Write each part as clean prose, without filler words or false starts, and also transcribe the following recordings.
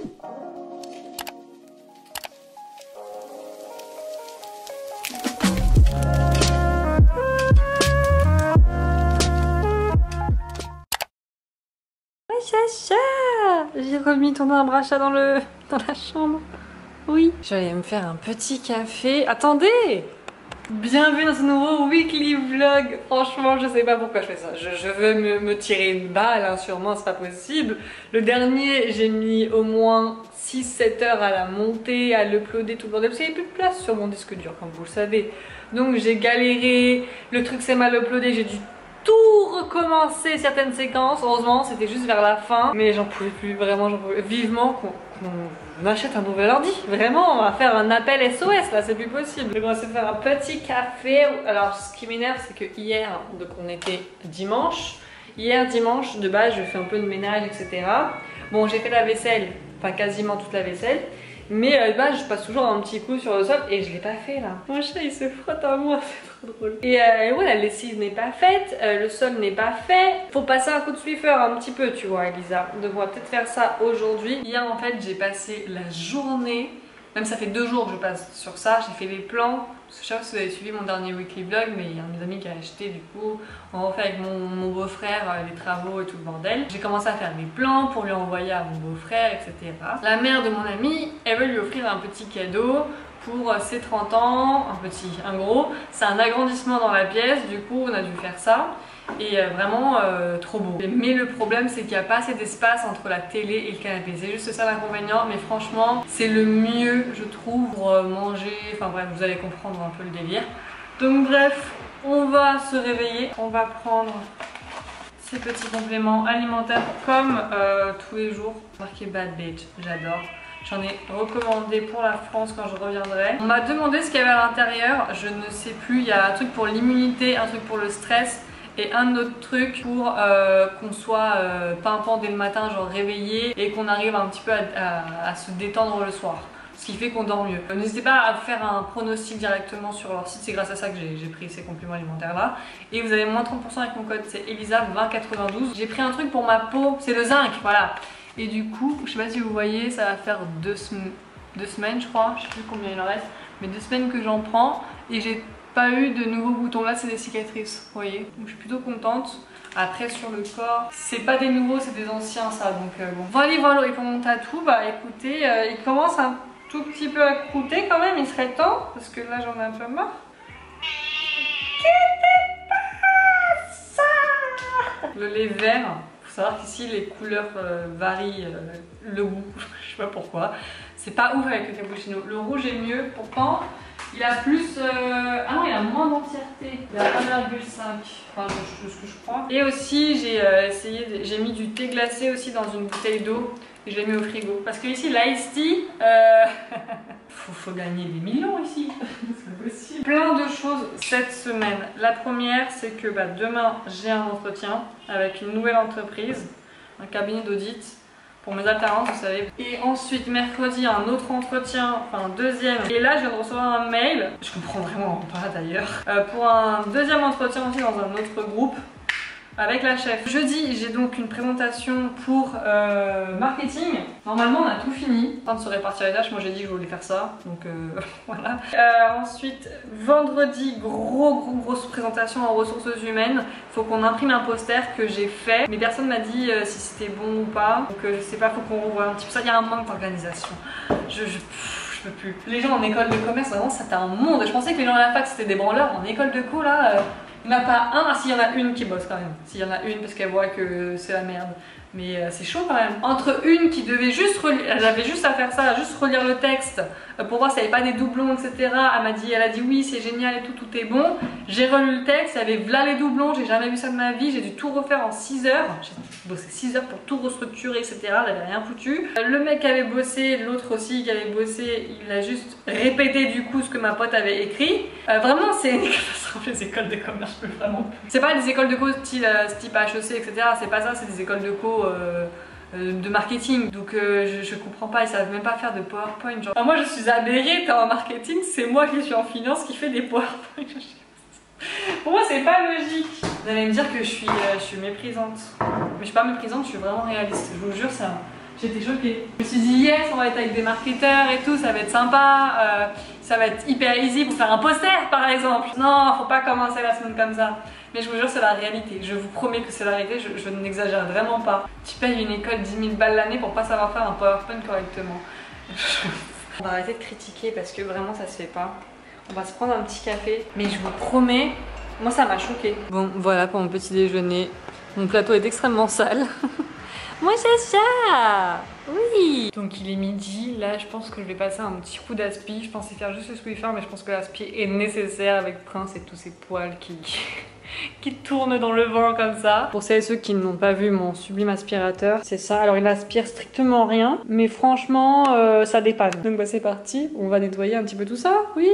Chacha, j'ai remis ton arbre à chat dans la chambre. Oui. Je vais aller me faire un petit café. Attendez! Bienvenue dans ce nouveau weekly vlog. Franchement, je sais pas pourquoi je fais ça. Je veux me tirer une balle, hein, sûrement, c'est pas possible. Le dernier, j'ai mis au moins 6-7 heures à la monter, à l'uploader, tout le bordel, parce qu'il n'y avait plus de place sur mon disque dur, comme vous le savez. Donc j'ai galéré, le truc s'est mal uploadé, j'ai dû tout recommencer certaines séquences. Heureusement, c'était juste vers la fin, mais j'en pouvais plus, vraiment, j'en pouvais vivement qu'on achète un nouvel ordi. Vraiment, on va faire un appel SOS là, c'est plus possible. Donc on va se faire un petit café. Alors ce qui m'énerve, c'est que hier, donc on était dimanche. Hier dimanche, de base, je fais un peu de ménage, etc. Bon, j'ai fait la vaisselle, enfin quasiment toute la vaisselle. Mais bah, je passe toujours un petit coup sur le sol et je l'ai pas fait là. Mon chat il se frotte à moi, c'est trop drôle. Et ouais, la lessive n'est pas faite, le sol n'est pas fait. Faut passer un coup de Swiffer un petit peu, tu vois, Elisa. Donc on va peut-être faire ça aujourd'hui. Hier en fait, j'ai passé la journée, même ça fait 2 jours que je passe sur ça. J'ai fait les plans. Parce que je sais pas si vous avez suivi mon dernier weekly vlog, mais il y a un de mes amis qui a acheté, du coup on refait avec mon beau-frère les travaux et tout le bordel. J'ai commencé à faire mes plans pour lui envoyer à mon beau-frère, etc. La mère de mon ami, elle veut lui offrir un petit cadeau pour ses 30 ans, un gros. C'est un agrandissement dans la pièce, du coup on a dû faire ça. Et vraiment trop beau. Mais le problème c'est qu'il n'y a pas assez d'espace entre la télé et le canapé. C'est juste ça l'inconvénient, mais franchement c'est le mieux je trouve pour manger. Enfin bref, vous allez comprendre un peu le délire. Donc bref, on va se réveiller. On va prendre ces petits compléments alimentaires comme tous les jours. Marqué Bad Bitch, j'adore. J'en ai recommandé pour la France quand je reviendrai. On m'a demandé ce qu'il y avait à l'intérieur, je ne sais plus. Il y a un truc pour l'immunité, un truc pour le stress. Et un autre truc pour qu'on soit pimpant dès le matin, genre réveillé, et qu'on arrive un petit peu à se détendre le soir. Ce qui fait qu'on dort mieux. N'hésitez pas à faire un pronostic directement sur leur site, c'est grâce à ça que j'ai pris ces compléments alimentaires là. Et vous avez moins 30% avec mon code, c'est Elisa2092. J'ai pris un truc pour ma peau, c'est le zinc, voilà. Et du coup, je sais pas si vous voyez, ça va faire 2 semaines je crois, je sais plus combien il en reste, mais 2 semaines que j'en prends et j'ai pas eu de nouveaux boutons. Là c'est des cicatrices, vous voyez, donc je suis plutôt contente. Après sur le corps, c'est pas des nouveaux, c'est des anciens ça, donc bon. Voilà, et pour mon tatou, bah écoutez, il commence un tout petit peu à croûter quand même, il serait temps, parce que là j'en ai un peu marre. Qu'est-ce que c'est ça? Le lait vert, faut savoir qu'ici les couleurs varient le goût, je sais pas pourquoi. C'est pas ouf avec le cappuccino, le rouge est mieux, pourtant il a plus... Ah non, il a moins d'entièreté. Il a 1,5. Enfin, ce que je crois. Et aussi, j'ai mis du thé glacé aussi dans une bouteille d'eau. Et je l'ai mis au frigo. Parce que ici, l'ice tea... faut gagner des millions ici. C'est possible. Plein de choses cette semaine. La première, c'est que bah, demain, j'ai un entretien avec une nouvelle entreprise. Un cabinet d'audit. Pour mes alternances, vous savez. Et ensuite, mercredi, un autre entretien, enfin un deuxième. Et là, je viens de recevoir un mail, je comprends vraiment pas d'ailleurs, pour un deuxième entretien aussi dans un autre groupe avec la chef. Jeudi, j'ai donc une présentation pour marketing. Normalement, on a tout fini. En train de se répartir les tâches, moi j'ai dit que je voulais faire ça, donc voilà. Ensuite, vendredi, grosse présentation en ressources humaines. Faut qu'on imprime un poster que j'ai fait, mais personne m'a dit si c'était bon ou pas. Donc je sais pas, faut qu'on revoie un petit peu ça. Il y a un manque d'organisation. Je peux plus. Les gens en école de commerce, vraiment, c'était un monde. Je pensais que les gens à la fac c'était des branleurs. En école de co là. Il n'y en a pas un, s'il y en a une qui bosse quand même. S'il y en a une parce qu'elle voit que c'est la merde. Mais c'est chaud quand même. Entre une qui devait juste relire, elle avait juste à faire ça, juste relire le texte pour voir s'il n'y avait pas des doublons, etc. Elle a dit oui, c'est génial et tout est bon. J'ai relu le texte, il y avait là les doublons, j'ai jamais vu ça de ma vie, j'ai dû tout refaire en 6 heures. J'ai bossé 6 heures pour tout restructurer, etc. J'avais rien foutu. Le mec qui avait bossé, l'autre aussi qui avait bossé, il a juste répété du coup ce que ma pote avait écrit. Vraiment, c'est une catastrophe les écoles de commerce, je peux vraiment plus. C'est pas des écoles de co type HEC, etc. C'est pas ça, c'est des écoles de co de marketing, donc je comprends pas, ils savent même pas faire de PowerPoint genre. Moi je suis aberrée, t'es en marketing, c'est moi qui suis en finance qui fait des PowerPoint. Pour moi c'est pas logique. Vous allez me dire que je suis méprisante, mais je suis pas méprisante, je suis vraiment réaliste, je vous jure, J'étais choquée. Je me suis dit yes, on va être avec des marketeurs et tout, ça va être sympa, ça va être hyper easy pour faire un poster par exemple. Non, faut pas commencer la semaine comme ça. Mais je vous jure, c'est la réalité. Je vous promets que c'est la réalité, je n'exagère vraiment pas. Tu payes une école 10 000 balles l'année pour pas savoir faire un PowerPoint correctement. On va arrêter de critiquer parce que vraiment ça se fait pas. On va se prendre un petit café, mais je vous promets, moi ça m'a choquée. Bon, voilà pour mon petit déjeuner. Mon plateau est extrêmement sale. Moi c'est ça. Oui. Donc il est midi, là je pense que je vais passer un petit coup d'aspi. Je pensais faire juste le Swiffer, mais je pense que l'aspi est nécessaire avec Prince et tous ces poils qui tournent dans le vent comme ça. Pour celles et ceux qui n'ont pas vu mon sublime aspirateur, c'est ça. Alors il aspire strictement rien, mais franchement ça dépanne. Donc bah c'est parti, on va nettoyer un petit peu tout ça, oui.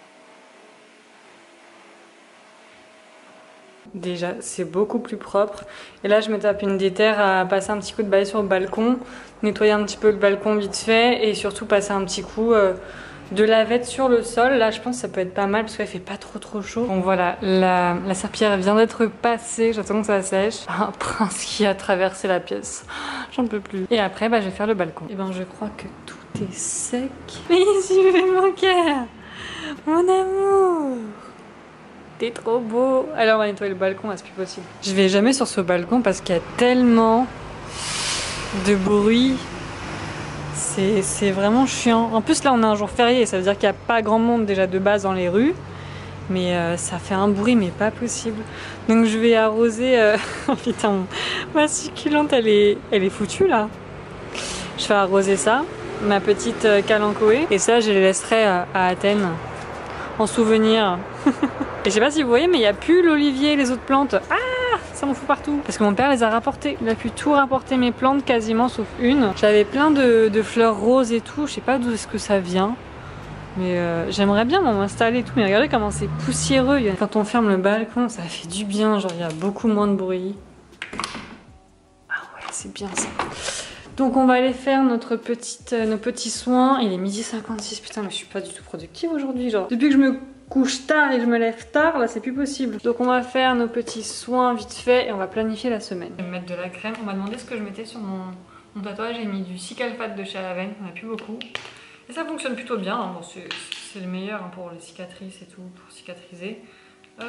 Déjà, c'est beaucoup plus propre. Et là, je me tape une déterre à passer un petit coup de balai sur le balcon, nettoyer un petit peu le balcon vite fait et surtout passer un petit coup de lavette sur le sol. Là, je pense que ça peut être pas mal parce qu'il fait pas trop chaud. Donc voilà, la serpillière vient d'être passée. J'attends que ça sèche. Un Prince qui a traversé la pièce. J'en peux plus. Et après, bah, je vais faire le balcon. Et ben, je crois que tout est sec. Mais suivez mon cœur, mon amour. T'es trop beau. Alors on va nettoyer le balcon, c'est plus possible. Je vais jamais sur ce balcon parce qu'il y a tellement de bruit. C'est vraiment chiant. En plus là on a un jour férié, ça veut dire qu'il n'y a pas grand monde déjà de base dans les rues. Mais ça fait un bruit mais pas possible. Donc je vais arroser... Oh putain, ma succulente elle est foutue là. Je vais arroser ça, ma petite calanchoé. Et ça je les laisserai à Athènes en souvenir. Et je sais pas si vous voyez, mais il n'y a plus l'olivier et les autres plantes. Ah, ça m'en fout partout. Parce que mon père les a rapportées. Il a pu tout rapporter mes plantes quasiment, sauf une. J'avais plein de fleurs roses et tout. Je sais pas d'où est-ce que ça vient. Mais j'aimerais bien m'installer et tout. Mais regardez comment c'est poussiéreux. Quand on ferme le balcon, ça fait du bien. Genre, il y a beaucoup moins de bruit. Ah ouais, c'est bien ça. Donc on va aller faire nos petits soins. Il est 12h56. Putain, mais je suis pas du tout productive aujourd'hui. Genre, depuis que je me couche tard et je me lève tard, là c'est plus possible. Donc on va faire nos petits soins vite fait et on va planifier la semaine. Je vais mettre de la crème. On m'a demandé ce que je mettais sur mon tatouage. J'ai mis du Cicalfate de chez Aven. On a plus beaucoup. Et ça fonctionne plutôt bien. Bon, c'est le meilleur pour les cicatrices et tout, pour cicatriser. Hop.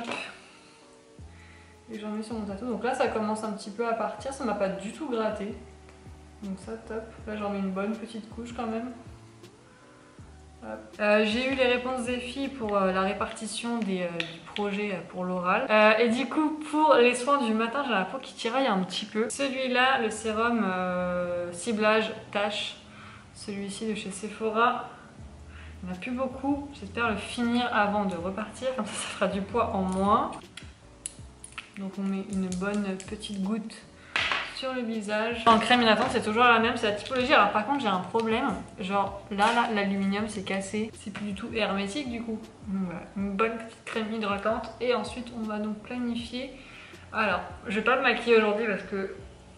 Et j'en mets sur mon tatou. Donc là ça commence un petit peu à partir. Ça m'a pas du tout gratté. Donc ça top. Là j'en mets une bonne petite couche quand même. J'ai eu les réponses des filles pour la répartition du projet pour l'oral. Et du coup, pour les soins du matin, j'ai la peau qui tiraille un petit peu. Celui-là, le sérum ciblage tache, celui-ci de chez Sephora. Il n'y en a plus beaucoup. J'espère le finir avant de repartir. Comme ça fera du poids en moins. Donc on met une bonne petite goutte sur le visage. En crème hydratante c'est toujours la même, c'est la typologie. Alors par contre j'ai un problème, genre là l'aluminium c'est cassé, c'est plus du tout hermétique du coup. Donc voilà, une bonne petite crème hydratante et ensuite on va donc planifier. Alors je vais pas me maquiller aujourd'hui parce que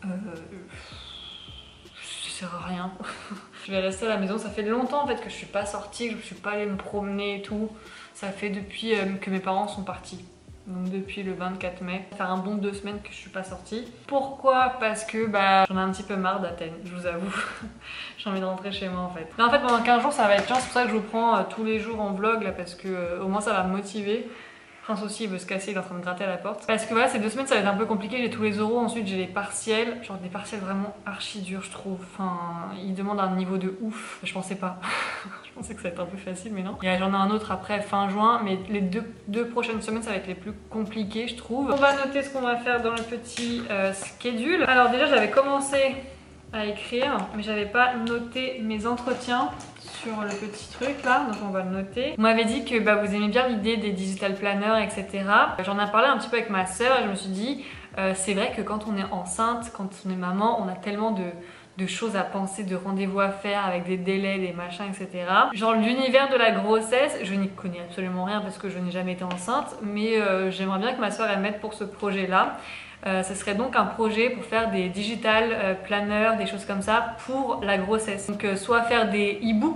ça sert à rien. Je vais rester à la maison, ça fait longtemps en fait que je suis pas sortie, que je suis pas allée me promener et tout. Ça fait depuis que mes parents sont partis. Donc depuis le 24 mai, ça fait un bon 2 semaines que je suis pas sortie. Pourquoi? Parce que bah j'en ai un petit peu marre d'Athènes, je vous avoue. J'ai envie de rentrer chez moi en fait. Là en fait pendant 15 jours ça va être bien, c'est pour ça que je vous prends tous les jours en vlog là parce que au moins ça va me motiver. Prince aussi il veut se casser, il est en train de gratter à la porte. Parce que voilà, ces 2 semaines ça va être un peu compliqué, j'ai tous les oraux, ensuite j'ai les partiels. Genre des partiels vraiment archi durs je trouve. Enfin, ils demandent un niveau de ouf. Je pensais pas. Je pensais que ça allait être un peu facile mais non. J'en ai un autre après fin juin, mais les deux prochaines semaines ça va être les plus compliquées je trouve. On va noter ce qu'on va faire dans le petit schedule. Alors déjà j'avais commencé à écrire, mais j'avais pas noté mes entretiens sur le petit truc là, donc on va le noter. Vous m'avez dit que vous aimez bien l'idée des digital planners, etc. J'en ai parlé un petit peu avec ma soeur et je me suis dit, c'est vrai que quand on est enceinte, quand on est maman, on a tellement de choses à penser, de rendez-vous à faire avec des délais, des machins, etc. Genre l'univers de la grossesse, je n'y connais absolument rien parce que je n'ai jamais été enceinte, mais j'aimerais bien que ma soeur elle m'aide pour ce projet-là. Ce serait donc un projet pour faire des digital planners, des choses comme ça pour la grossesse. Donc soit faire des e-books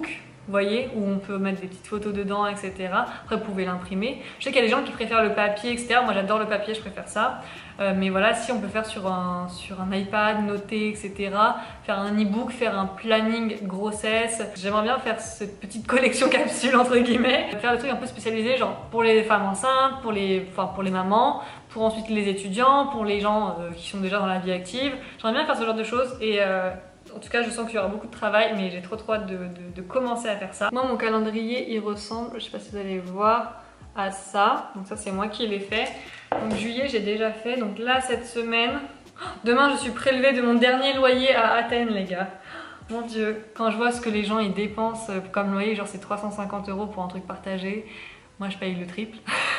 vous voyez, où on peut mettre des petites photos dedans, etc. Après vous pouvez l'imprimer. Je sais qu'il y a des gens qui préfèrent le papier, etc. Moi j'adore le papier, je préfère ça. Mais voilà, si on peut faire sur un iPad, noter, etc. Faire un e-book, faire un planning grossesse. J'aimerais bien faire cette petite collection capsule entre guillemets. Faire des trucs un peu spécialisés, genre pour les femmes enceintes, pour les mamans, pour ensuite les étudiants, pour les gens qui sont déjà dans la vie active. J'aimerais bien faire ce genre de choses et en tout cas je sens qu'il y aura beaucoup de travail, mais j'ai trop hâte de commencer à faire ça. Moi mon calendrier il ressemble, je sais pas si vous allez voir, à ça. Donc ça c'est moi qui l'ai fait. Donc juillet j'ai déjà fait, donc là cette semaine, demain je suis prélevée de mon dernier loyer à Athènes les gars. Mon dieu, quand je vois ce que les gens ils dépensent comme loyer, genre c'est 350 € pour un truc partagé, moi je paye le triple.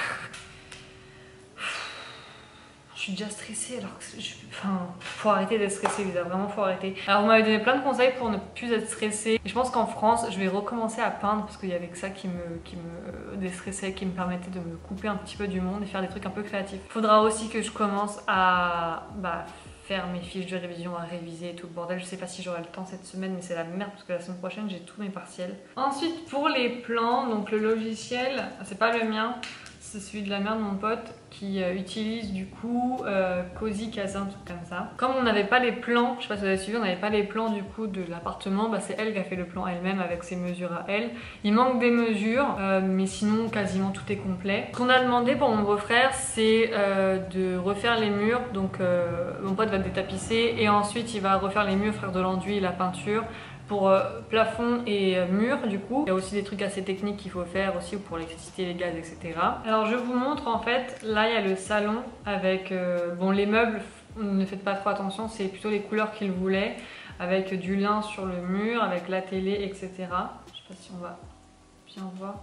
Je suis déjà stressée alors que faut arrêter d'être stressée, Lisa, vraiment faut arrêter. Alors on m'avait donné plein de conseils pour ne plus être stressée. Et je pense qu'en France, je vais recommencer à peindre parce qu'il y avait que ça qui me déstressait, qui me permettait de me couper un petit peu du monde et faire des trucs un peu créatifs. Faudra aussi que je commence à faire mes fiches de révision, à réviser et tout le bordel. Je sais pas si j'aurai le temps cette semaine, mais c'est la merde parce que la semaine prochaine j'ai tous mes partiels. Ensuite pour les plans, donc le logiciel, c'est pas le mien. C'est celui de la mère de mon pote qui utilise du coup Cozy Casa, un truc comme ça. Comme on n'avait pas les plans, je sais pas si vous avez suivi, on n'avait pas les plans du coup de l'appartement, c'est elle qui a fait le plan elle-même avec ses mesures à elle. Il manque des mesures, mais sinon quasiment tout est complet. Ce qu'on a demandé pour mon beau-frère, c'est de refaire les murs. Donc mon pote va détapisser et ensuite il va refaire les murs, faire de l'enduit, la peinture. Pour plafond et mur du coup. Il y a aussi des trucs assez techniques qu'il faut faire aussi pour l'électricité, les gaz, etc. Alors je vous montre en fait, là il y a le salon avec, bon les meubles, ne faites pas trop attention, c'est plutôt les couleurs qu'il voulait, avec du lin sur le mur, avec la télé, etc. Je sais pas si on va bien voir.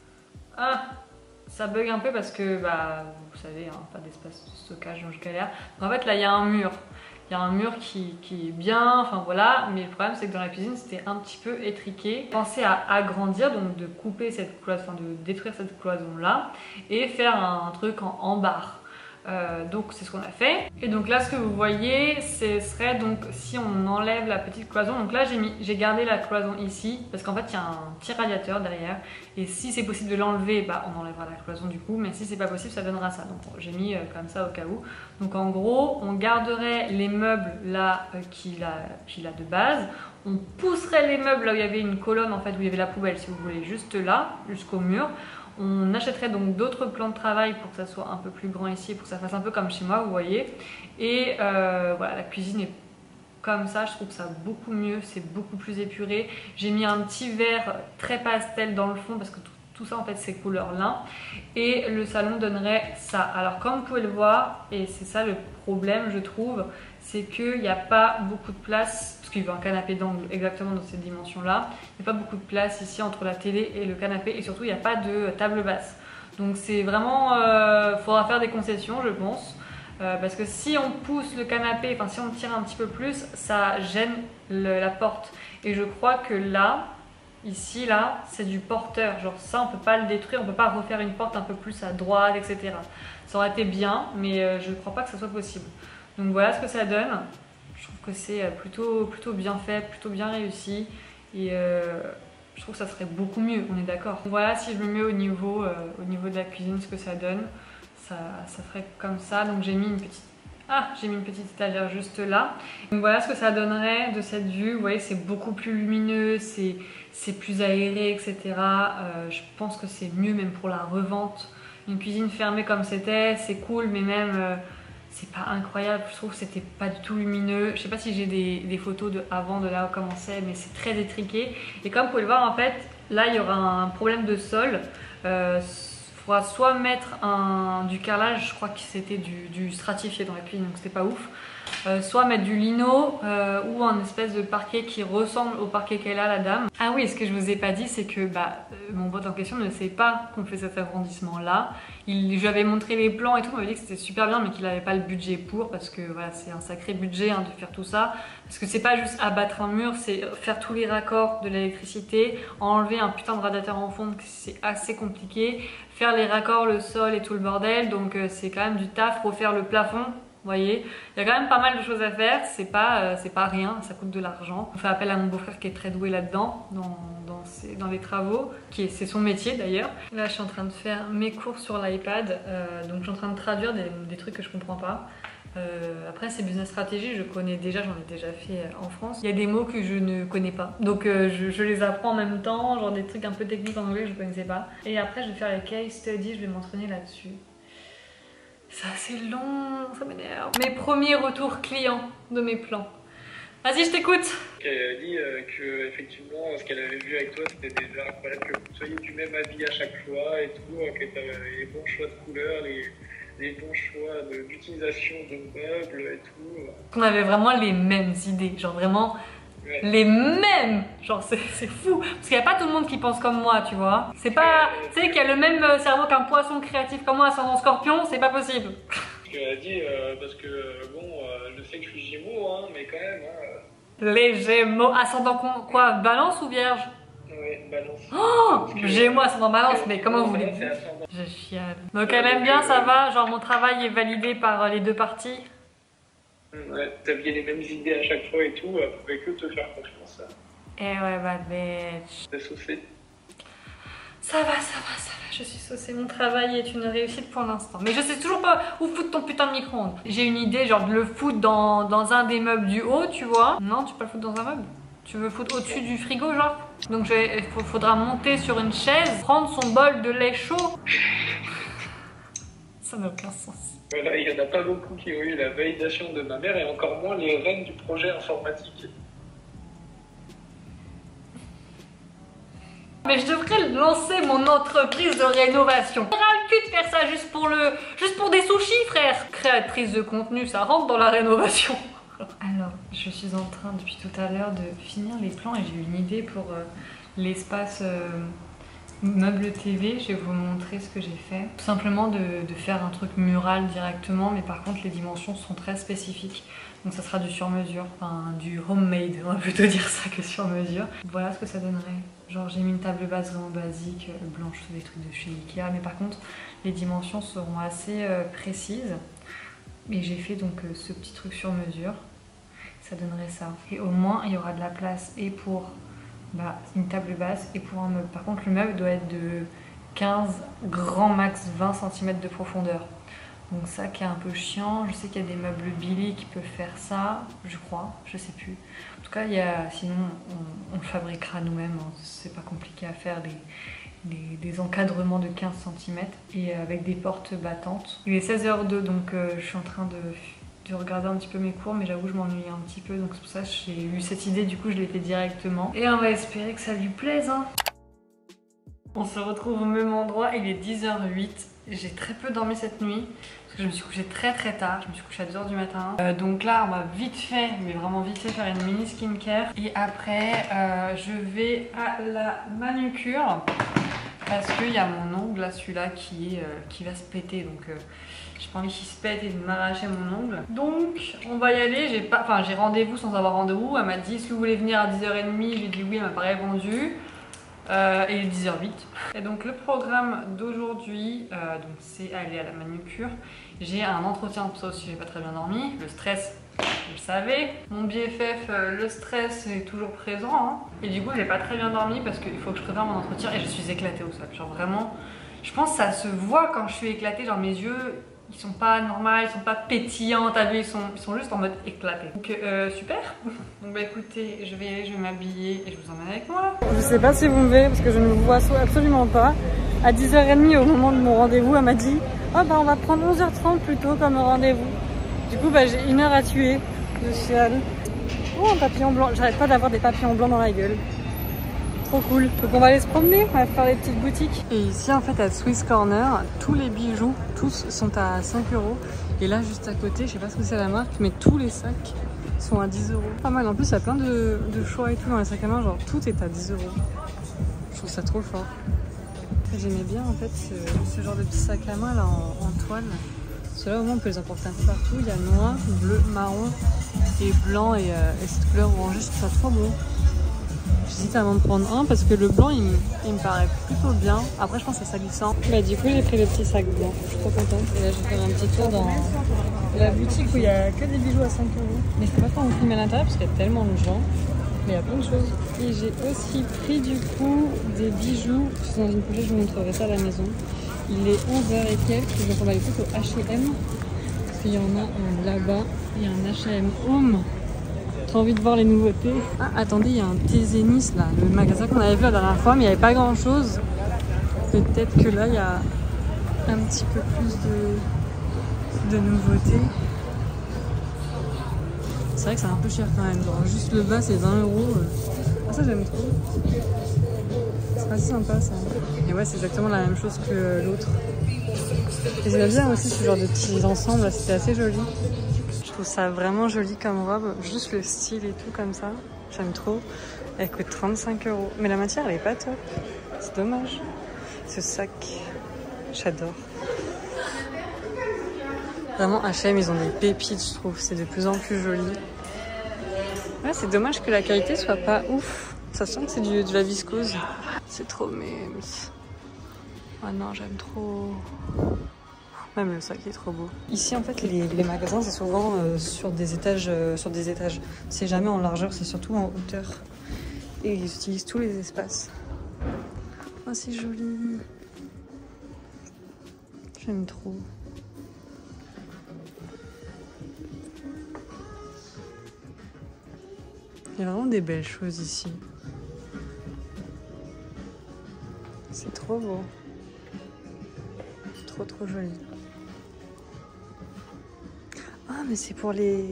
Ah, ça bug un peu parce que vous savez, hein, pas d'espace de stockage donc je galère. Donc en fait là il y a un mur. Il y a un mur qui est bien, enfin voilà, mais le problème c'est que dans la cuisine c'était un petit peu étriqué. Pensez à agrandir, donc de couper cette cloison, enfin de détruire cette cloison là et faire un truc en barre. Donc c'est ce qu'on a fait. Et donc là ce que vous voyez, ce serait donc si on enlève la petite cloison. Donc là j'ai gardé la cloison ici parce qu'en fait il y a un petit radiateur derrière. Et si c'est possible de l'enlever, on enlèvera la cloison du coup. Mais si c'est pas possible, ça donnera ça. Donc j'ai mis comme ça au cas où. Donc en gros, on garderait les meubles là qu'il a de base. On pousserait les meubles là où il y avait une colonne en fait, où il y avait la poubelle si vous voulez, juste là, jusqu'au mur. On achèterait donc d'autres plans de travail pour que ça soit un peu plus grand ici, pour que ça fasse un peu comme chez moi, vous voyez. Et voilà, la cuisine est comme ça, je trouve ça beaucoup mieux, c'est beaucoup plus épuré. J'ai mis un petit vert très pastel dans le fond parce que tout ça en fait c'est couleur lin. Et le salon donnerait ça. Alors comme vous pouvez le voir, et c'est ça le problème je trouve, c'est qu'il n'y a pas beaucoup de place, parce qu'il veut un canapé d'angle exactement dans cette dimension là, il n'y a pas beaucoup de place ici entre la télé et le canapé, et surtout il n'y a pas de table basse. Donc c'est vraiment, faudra faire des concessions je pense, parce que si on pousse le canapé, enfin si on tire un petit peu plus, ça gêne la porte. Et je crois que là, ici là, c'est du porteur, genre ça on peut pas le détruire, on peut pas refaire une porte un peu plus à droite, etc. Ça aurait été bien, mais je ne crois pas que ça soit possible. Donc voilà ce que ça donne. Je trouve que c'est plutôt bien fait, plutôt bien réussi. Et je trouve que ça serait beaucoup mieux, on est d'accord. Voilà, si je me mets au niveau de la cuisine, ce que ça donne, ça ferait comme ça. Donc j'ai mis une petite étagère juste là. Donc voilà ce que ça donnerait de cette vue. Vous voyez, c'est beaucoup plus lumineux, c'est plus aéré, etc. Je pense que c'est mieux même pour la revente. Une cuisine fermée comme c'était, c'est cool, mais même c'est pas incroyable. Je trouve que c'était pas du tout lumineux. Je sais pas si j'ai des photos de avant, de là où commençait, mais c'est très étriqué. Et comme vous pouvez le voir, en fait, là il y aura un problème de sol. Faudra soit mettre du carrelage, je crois que c'était du stratifié dans la cuisine, donc c'était pas ouf. Soit mettre du lino ou un espèce de parquet qui ressemble au parquet qu'elle a la dame. Ah oui, ce que je vous ai pas dit, c'est que mon pote en question ne sait pas qu'on fait cet agrandissement là. Je lui avais montré les plans et tout, il m'avait dit que c'était super bien mais qu'il n'avait pas le budget pour, parce que voilà, c'est un sacré budget de faire tout ça. Parce que c'est pas juste abattre un mur, c'est faire tous les raccords de l'électricité, enlever un putain de radiateur en fonte, c'est assez compliqué, faire les raccords, le sol et tout le bordel, donc c'est quand même du taf, refaire le plafond. voyez, il y a quand même pas mal de choses à faire, c'est pas rien, ça coûte de l'argent. On fait appel à mon beau-frère qui est très doué là-dedans, dans les travaux, c'est son métier d'ailleurs. Là je suis en train de faire mes cours sur l'iPad, donc je suis en train de traduire des trucs que je comprends pas. Après ces business stratégies je connais déjà, j'en ai déjà fait en France. Il y a des mots que je ne connais pas, donc je les apprends en même temps, genre des trucs un peu techniques en anglais que je ne connaissais pas. Et après je vais faire les case studies, je vais m'entraîner là-dessus. Ça c'est long, ça m'énerve. Mes premiers retours clients de mes plans. Vas-y, je t'écoute. Elle a dit que effectivement, ce qu'elle avait vu avec toi, c'était déjà incroyable que vous soyez du même avis à chaque fois et tout, que tu avais les bons choix de couleurs, les bons choix d'utilisation de meubles et tout. On avait vraiment les mêmes idées, genre vraiment ouais. Les mêmes. Genre c'est fou, parce qu'il n'y a pas tout le monde qui pense comme moi, tu vois. C'est pas, tu sais, qu'il y a le même cerveau qu'un poisson créatif comme moi, ascendant scorpion, c'est pas possible. Elle a dit, parce que bon, je sais que je suis Gémeaux, hein, mais quand même. Les Gémeaux, ascendant quoi, Balance ou Vierge? Oui, Balance. Oh, Gémeaux, ascendant Balance, mais comment vous voulez dire? Je chiale. Donc elle aime bien, ça va, genre mon travail est validé par les deux parties. Ouais, t'aviez les mêmes idées à chaque fois et tout, elle pouvait que te faire confiance. Eh ouais, bad bitch. T'es saucée. Ça va, je suis saucée. Mon travail est une réussite pour l'instant. Mais je sais toujours pas où foutre ton putain de micro-ondes. J'ai une idée, genre de le foutre dans un des meubles du haut, tu vois. Non, tu peux pas le foutre dans un meuble. Tu veux foutre au-dessus du frigo, genre. Donc il faudra monter sur une chaise, prendre son bol de lait chaud. Ça n'a aucun sens. Voilà, il n'y en a pas beaucoup qui ont eu la validation de ma mère et encore moins les reines du projet informatique. Mais je devrais lancer mon entreprise de rénovation. J'ai ras le cul de faire ça juste pour des sushis, frère. Créatrice de contenu, ça rentre dans la rénovation. Alors, je suis en train depuis tout à l'heure de finir les plans et j'ai eu une idée pour l'espace meuble TV. Je vais vous montrer ce que j'ai fait. Tout simplement de faire un truc mural directement, mais par contre les dimensions sont très spécifiques. Donc ça sera du sur-mesure, enfin du homemade, on va plutôt dire ça que sur-mesure. Voilà ce que ça donnerait. Genre j'ai mis une table basse vraiment basique, blanche, des trucs de chez Ikea, mais par contre les dimensions seront assez précises. Et j'ai fait donc ce petit truc sur mesure, ça donnerait ça. Et au moins il y aura de la place et pour une table basse et pour un meuble. Par contre le meuble doit être de 15, grand max 20 cm de profondeur. Donc ça qui est un peu chiant, je sais qu'il y a des meubles Billy qui peuvent faire ça, je crois, je sais plus. En tout cas, sinon on le fabriquera nous-mêmes, hein. C'est pas compliqué à faire des encadrements de 15 cm et avec des portes battantes. Il est 16h02 donc je suis en train de regarder un petit peu mes cours, mais j'avoue je m'ennuie un petit peu, donc c'est pour ça que j'ai eu cette idée, du coup je l'ai fait directement. Et on va espérer que ça lui plaise, hein. On se retrouve au même endroit, il est 10h08. J'ai très peu dormi cette nuit parce que je me suis couchée très tard, je me suis couchée à 2h du matin. Donc là on va vite fait, mais vraiment vite fait, faire une mini skincare. Et après je vais à la manucure parce qu'il y a mon ongle là, celui-là qui va se péter. Donc j'ai pas envie qu'il se pète et de m'arracher mon ongle. Donc on va y aller, j'ai rendez-vous sans avoir rendez-vous. Elle m'a dit si vous voulez venir à 10h30, j'ai dit oui, elle m'a pas répondu. Et il est 10h08. Et donc le programme d'aujourd'hui, c'est aller à la manucure. J'ai un entretien pour ça aussi, j'ai pas très bien dormi. Le stress, vous le savez. Mon BFF, le stress est toujours présent, hein. Et du coup j'ai pas très bien dormi parce qu'il faut que je prépare mon entretien et je suis éclatée au sol. Genre vraiment, je pense que ça se voit quand je suis éclatée, genre mes yeux ils sont pas normaux, ils sont pas pétillants, t'as vu, ils sont juste en mode éclaté. Donc super. Donc bah écoutez, je vais y aller, je vais m'habiller et je vous emmène avec moi. Je sais pas si vous me verrez parce que je ne vous vois absolument pas. À 10h30 au moment de mon rendez-vous, elle m'a dit oh bah on va prendre 11h30 plutôt comme rendez-vous. Du coup bah j'ai 1 heure à tuer. Je chiale. Oh un papillon blanc, j'arrête pas d'avoir des papillons blancs dans la gueule. Trop cool. Donc on va aller se promener, on va faire les petites boutiques. Et ici en fait à Swiss Corner, tous les bijoux, tous sont à 5 €. Et là juste à côté, je sais pas ce que c'est la marque, mais tous les sacs sont à 10 €. Pas mal, en plus il y a plein de choix et tout dans les sacs à main, genre tout est à 10 €. Je trouve ça trop fort. J'aimais bien en fait ce genre de petits sacs à main là en toile. Ceux-là au moins on peut les emporter un peu partout. Il y a noir, bleu, marron et blanc et cette couleur orangée, je trouve ça trop beau. J'hésite à m'en prendre un parce que le blanc il me paraît plutôt bien. Après je pense que c'est salissant. Bah du coup j'ai pris le petit sac blanc, je suis trop contente. Et là je vais faire un petit tour dans la boutique où il y a que des bijoux à 5 €. Mais je peux pas faire un film à l'intérieur parce qu'il y a tellement de gens. Mais il y a plein de choses. Et j'ai aussi pris du coup des bijoux. Dans une prochaine je vous montrerai ça à la maison. Il est 11h et quelques, donc on va aller plutôt au H&M. Parce qu'il y en a un là-bas, il y a un H&M Home. J'ai envie de voir les nouveautés. Ah, attendez, il y a un Tézénis là, le magasin qu'on avait vu la dernière fois, mais il n'y avait pas grand chose. Peut-être que là, il y a un petit peu plus de nouveautés. C'est vrai que c'est un peu cher quand même. Genre, juste le bas, c'est 20 €. Ah, ça, j'aime trop. C'est assez sympa ça. Et ouais, c'est exactement la même chose que l'autre. Et j'aime bien aussi ce genre de petits ensembles là, c'était assez joli. Je trouve ça vraiment joli comme robe, juste le style et tout comme ça, j'aime trop. Elle coûte 35 €, mais la matière elle est pas top, c'est dommage. Ce sac, j'adore. Vraiment H&M ils ont des pépites je trouve, c'est de plus en plus joli. Ouais, c'est dommage que la qualité soit pas ouf, ça sent que c'est de la viscose. C'est trop mais... Oh non j'aime trop... Même le sac est trop beau. Ici en fait les magasins c'est souvent sur des étages. C'est jamais en largeur, c'est surtout en hauteur. Et ils utilisent tous les espaces. Oh c'est joli. J'aime trop. Il y a vraiment des belles choses ici. C'est trop beau. Trop joli. Ah mais c'est pour le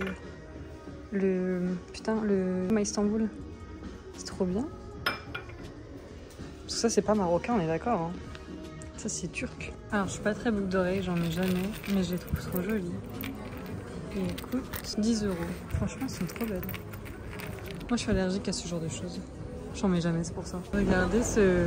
Istanbul. C'est trop bien. Parce que ça c'est pas marocain, on est d'accord hein. Ça c'est turc. Alors je suis pas très boucle d'oreille, j'en ai jamais, mais je les trouve trop jolies. Et elles coûtent 10 €. Franchement elles sont trop belles. Moi je suis allergique à ce genre de choses. J'en mets jamais, c'est pour ça. Regardez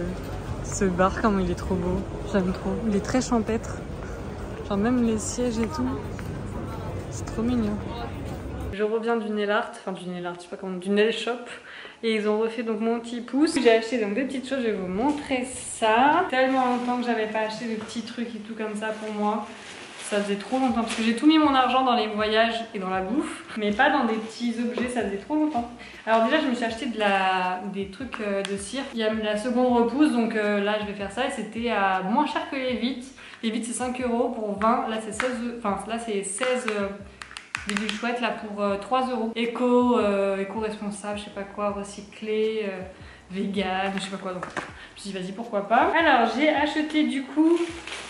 ce bar, comment il est trop beau. J'aime trop. Il est très champêtre. Genre même les sièges et tout. C'est trop mignon. Je reviens du nail art, enfin du nail art, je sais pas comment, du nail shop. Et ils ont refait donc mon petit pouce. J'ai acheté donc des petites choses, je vais vous montrer ça. Tellement longtemps que j'avais pas acheté de petits trucs et tout comme ça pour moi. Ça faisait trop longtemps parce que j'ai tout mis mon argent dans les voyages et dans la bouffe, mais pas dans des petits objets, ça faisait trop longtemps. Alors déjà je me suis acheté des trucs de cire. Il y a la seconde repousse, donc là je vais faire ça et c'était à moins cher que les vites. Les vites c'est 5 € pour 20, là c'est 16, enfin là c'est 16 bidules chouettes là pour 3 €. Éco-responsable, je sais pas quoi, recyclé, vegan, je sais pas quoi, donc je me suis dit vas-y pourquoi pas. Alors j'ai acheté du coup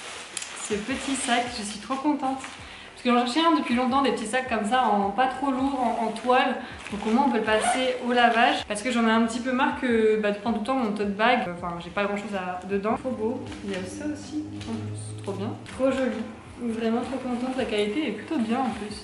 ce petit sac, je suis trop contente. Parce que j'en cherchais un depuis longtemps, des petits sacs comme ça, en pas trop lourd, en toile. Donc au moins on peut le passer au lavage. Parce que j'en ai un petit peu marre que de prendre tout le temps mon tote bag. Enfin j'ai pas grand chose dedans. Trop beau. Il y a ça aussi en plus. Trop bien. Trop joli. Vraiment trop contente. La qualité est plutôt bien en plus.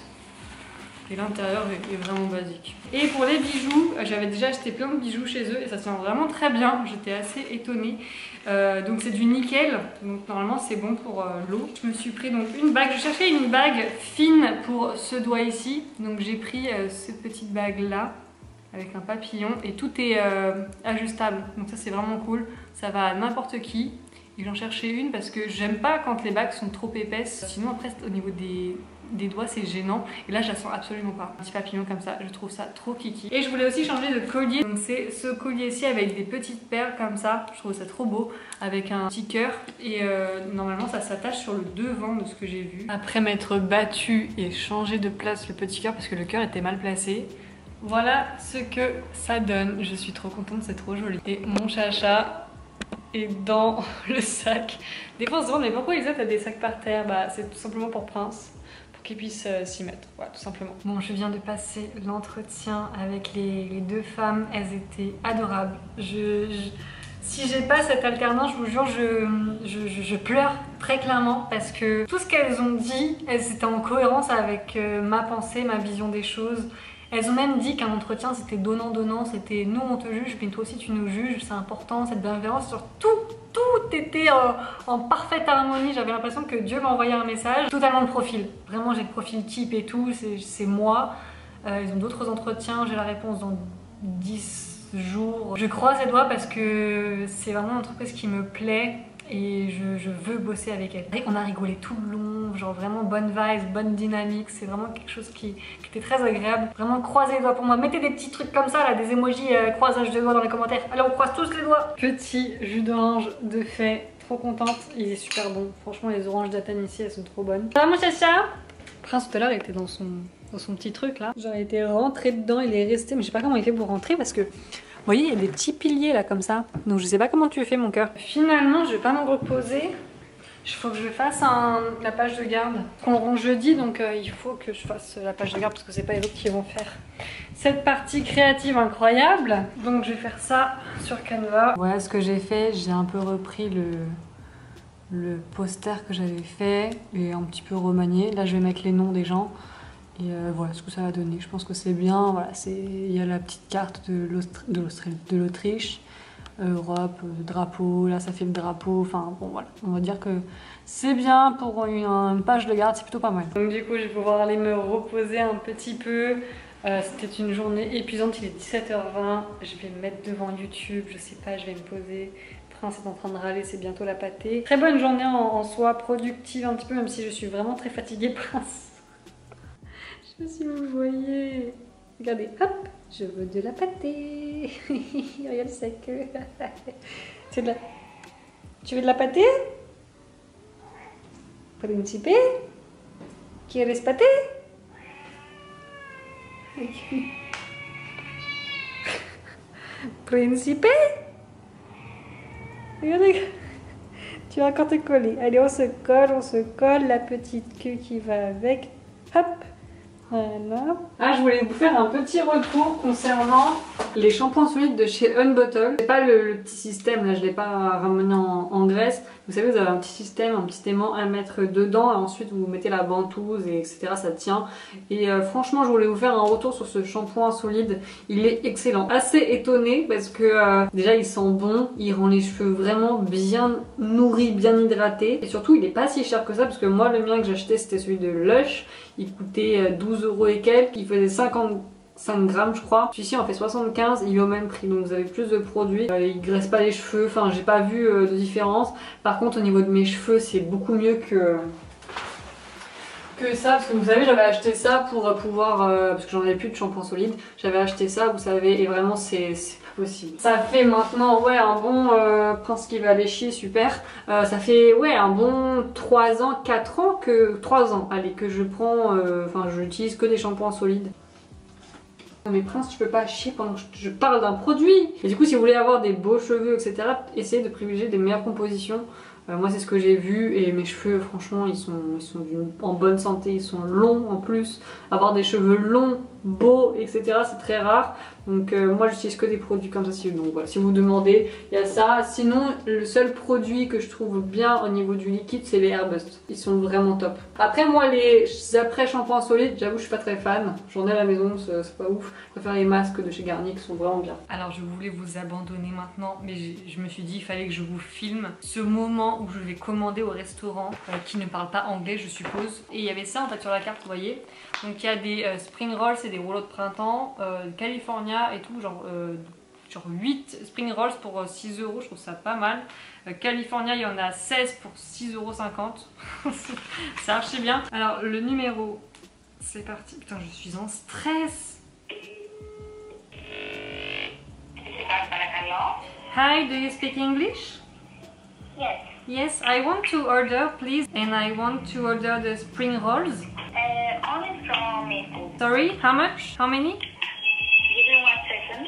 Et l'intérieur est vraiment basique. Et pour les bijoux, j'avais déjà acheté plein de bijoux chez eux et ça tient vraiment très bien. J'étais assez étonnée. Donc c'est du nickel, donc normalement c'est bon pour l'eau. Je me suis pris donc une bague. Je cherchais une bague fine pour ce doigt ici. Donc j'ai pris cette petite bague là avec un papillon et tout est ajustable. Donc ça c'est vraiment cool. Ça va à n'importe qui. Et j'en cherchais une parce que j'aime pas quand les bagues sont trop épaisses. Sinon après au niveau des doigts c'est gênant et là je la sens absolument pas. Un petit papillon comme ça, je trouve ça trop kiki. Et je voulais aussi changer de collier, donc c'est ce collier-ci avec des petites perles comme ça, je trouve ça trop beau, avec un petit cœur et normalement ça s'attache sur le devant de ce que j'ai vu. Après m'être battue et changé de place le petit cœur parce que le cœur était mal placé, voilà ce que ça donne. Je suis trop contente, c'est trop joli. Et mon chacha est dans le sac. Des fois on se demande mais pourquoi Elisa t'as des sacs par terre? Bah c'est tout simplement pour Prince, qu'ils puissent s'y mettre, voilà, tout simplement. Bon, je viens de passer l'entretien avec les deux femmes, elles étaient adorables. Si j'ai pas cette alternance, je vous jure, je pleure très clairement parce que tout ce qu'elles ont dit, elles étaient en cohérence avec ma pensée, ma vision des choses. Elles ont même dit qu'un entretien c'était donnant-donnant, c'était nous on te juge, puis toi aussi tu nous juges, c'est important, cette bienveillance, sur tout était en parfaite harmonie. J'avais l'impression que Dieu m'a envoyé un message. Totalement le profil, vraiment j'ai le profil type et tout, c'est moi. Ils ont d'autres entretiens, j'ai la réponse dans 10, jours. Je croise les doigts parce que c'est vraiment une entreprise qui me plaît et je veux bosser avec elle. On a rigolé tout le long, genre vraiment bonne vibes, bonne dynamique, c'est vraiment quelque chose qui était très agréable. Vraiment croisez les doigts pour moi, mettez des petits trucs comme ça là, des emojis croisage de doigts dans les commentaires. Allez, on croise tous les doigts. Petit jus d'orange de fée, trop contente, il est super bon. Franchement les oranges d'Athan ici elles sont trop bonnes. Ça va mon chacha? Prince tout à l'heure il était dans son petit truc là. Genre il était rentré dedans, il est resté, mais je sais pas comment il fait pour rentrer parce que vous voyez, il y a des petits piliers là comme ça. Donc je sais pas comment tu fais mon cœur. Finalement, je vais pas me reposer. Il faut que je fasse la page de garde. On rentre jeudi, donc il faut que je fasse la page de garde parce que c'est pas les autres qui vont faire cette partie créative incroyable. Donc je vais faire ça sur Canva. Voilà ce que j'ai fait. J'ai un peu repris le poster que j'avais fait et un petit peu remanié. Là, je vais mettre les noms des gens. Et voilà ce que ça va donner. Je pense que c'est bien. Voilà, il y a la petite carte de l'Autriche, Europe, le drapeau. Là, ça fait le drapeau. Enfin, bon, voilà. On va dire que c'est bien pour une page de garde. C'est plutôt pas mal. Donc, du coup, je vais pouvoir aller me reposer un petit peu. C'était une journée épuisante. Il est 17h20. Je vais me mettre devant YouTube. Je sais pas, je vais me poser. Prince est en train de râler, c'est bientôt la pâtée. Très bonne journée en soi, productive un petit peu, même si je suis vraiment très fatiguée, Prince. Je sais pas si vous le voyez. Regardez, hop, je veux de la pâtée. Regarde sa queue. C'est de la... Tu veux de la pâtée? Principe? ¿Quieres pâté? Principe? Regardez. Tu vas encore te coller. Allez, on se colle la petite queue qui va avec. Hop. Voilà. Ah, je voulais vous faire un petit retour concernant les shampoings solides de chez Unbottle. C'est pas le petit système, là je l'ai pas ramené en Grèce. Vous savez, vous avez un petit système, un petit aimant à mettre dedans et ensuite vous mettez la ventouse et etc. Ça tient. Et franchement, je voulais vous faire un retour sur ce shampoing solide. Il est excellent. Assez étonnée parce que déjà il sent bon, il rend les cheveux vraiment bien nourris, bien hydratés. Et surtout, il est pas si cher que ça parce que moi, le mien que j'ai acheté, c'était celui de Lush. Il coûtait 12 € et quelques, il faisait 55 grammes je crois. Celui-ci en fait 75, il est au même prix, donc vous avez plus de produits. Il graisse pas les cheveux, enfin j'ai pas vu de différence. Par contre au niveau de mes cheveux c'est beaucoup mieux que ça, parce que vous savez j'avais acheté ça pour pouvoir, parce que j'en avais plus de shampoing solide, j'avais acheté ça vous savez et vraiment c'est pas possible. Ça fait maintenant ouais un bon Prince qui va aller chier, super. Ça fait ouais un bon 3 ans, 4 ans que 3 ans allez que je prends, enfin j'utilise que des shampoings solides. Non mais Prince, tu peux pas chier pendant que je parle d'un produit. Et du coup si vous voulez avoir des beaux cheveux etc, essayez de privilégier des meilleures compositions. Moi c'est ce que j'ai vu et mes cheveux franchement ils sont en bonne santé, ils sont longs en plus. Avoir des cheveux longs, beaux etc c'est très rare. Donc moi j'utilise que des produits comme ça. Donc voilà, si vous demandez, il y a ça. Sinon le seul produit que je trouve bien au niveau du liquide c'est les Airbust. Ils sont vraiment top. Après moi les après shampoings solides, j'avoue je suis pas très fan. J'en ai à la maison, c'est pas ouf. Je préfère les masques de chez Garnier qui sont vraiment bien. Alors je voulais vous abandonner maintenant, mais je me suis dit il fallait que je vous filme ce moment où je vais commander au restaurant qui ne parle pas anglais je suppose. Et il y avait ça en fait sur la carte vous voyez. Donc il y a des spring rolls et des rouleaux de printemps, California et tout, genre 8 spring rolls pour 6 €, je trouve ça pas mal. California il y en a 16 pour 6,50 €. Ça archi bien. Alors le numéro, c'est parti. Putain je suis en stress. Hi, do you speak English? Yes. Yes, I want to order please, and I want to order the spring rolls. Only from Maple. Sorry, how much? How many? Give me 1 second.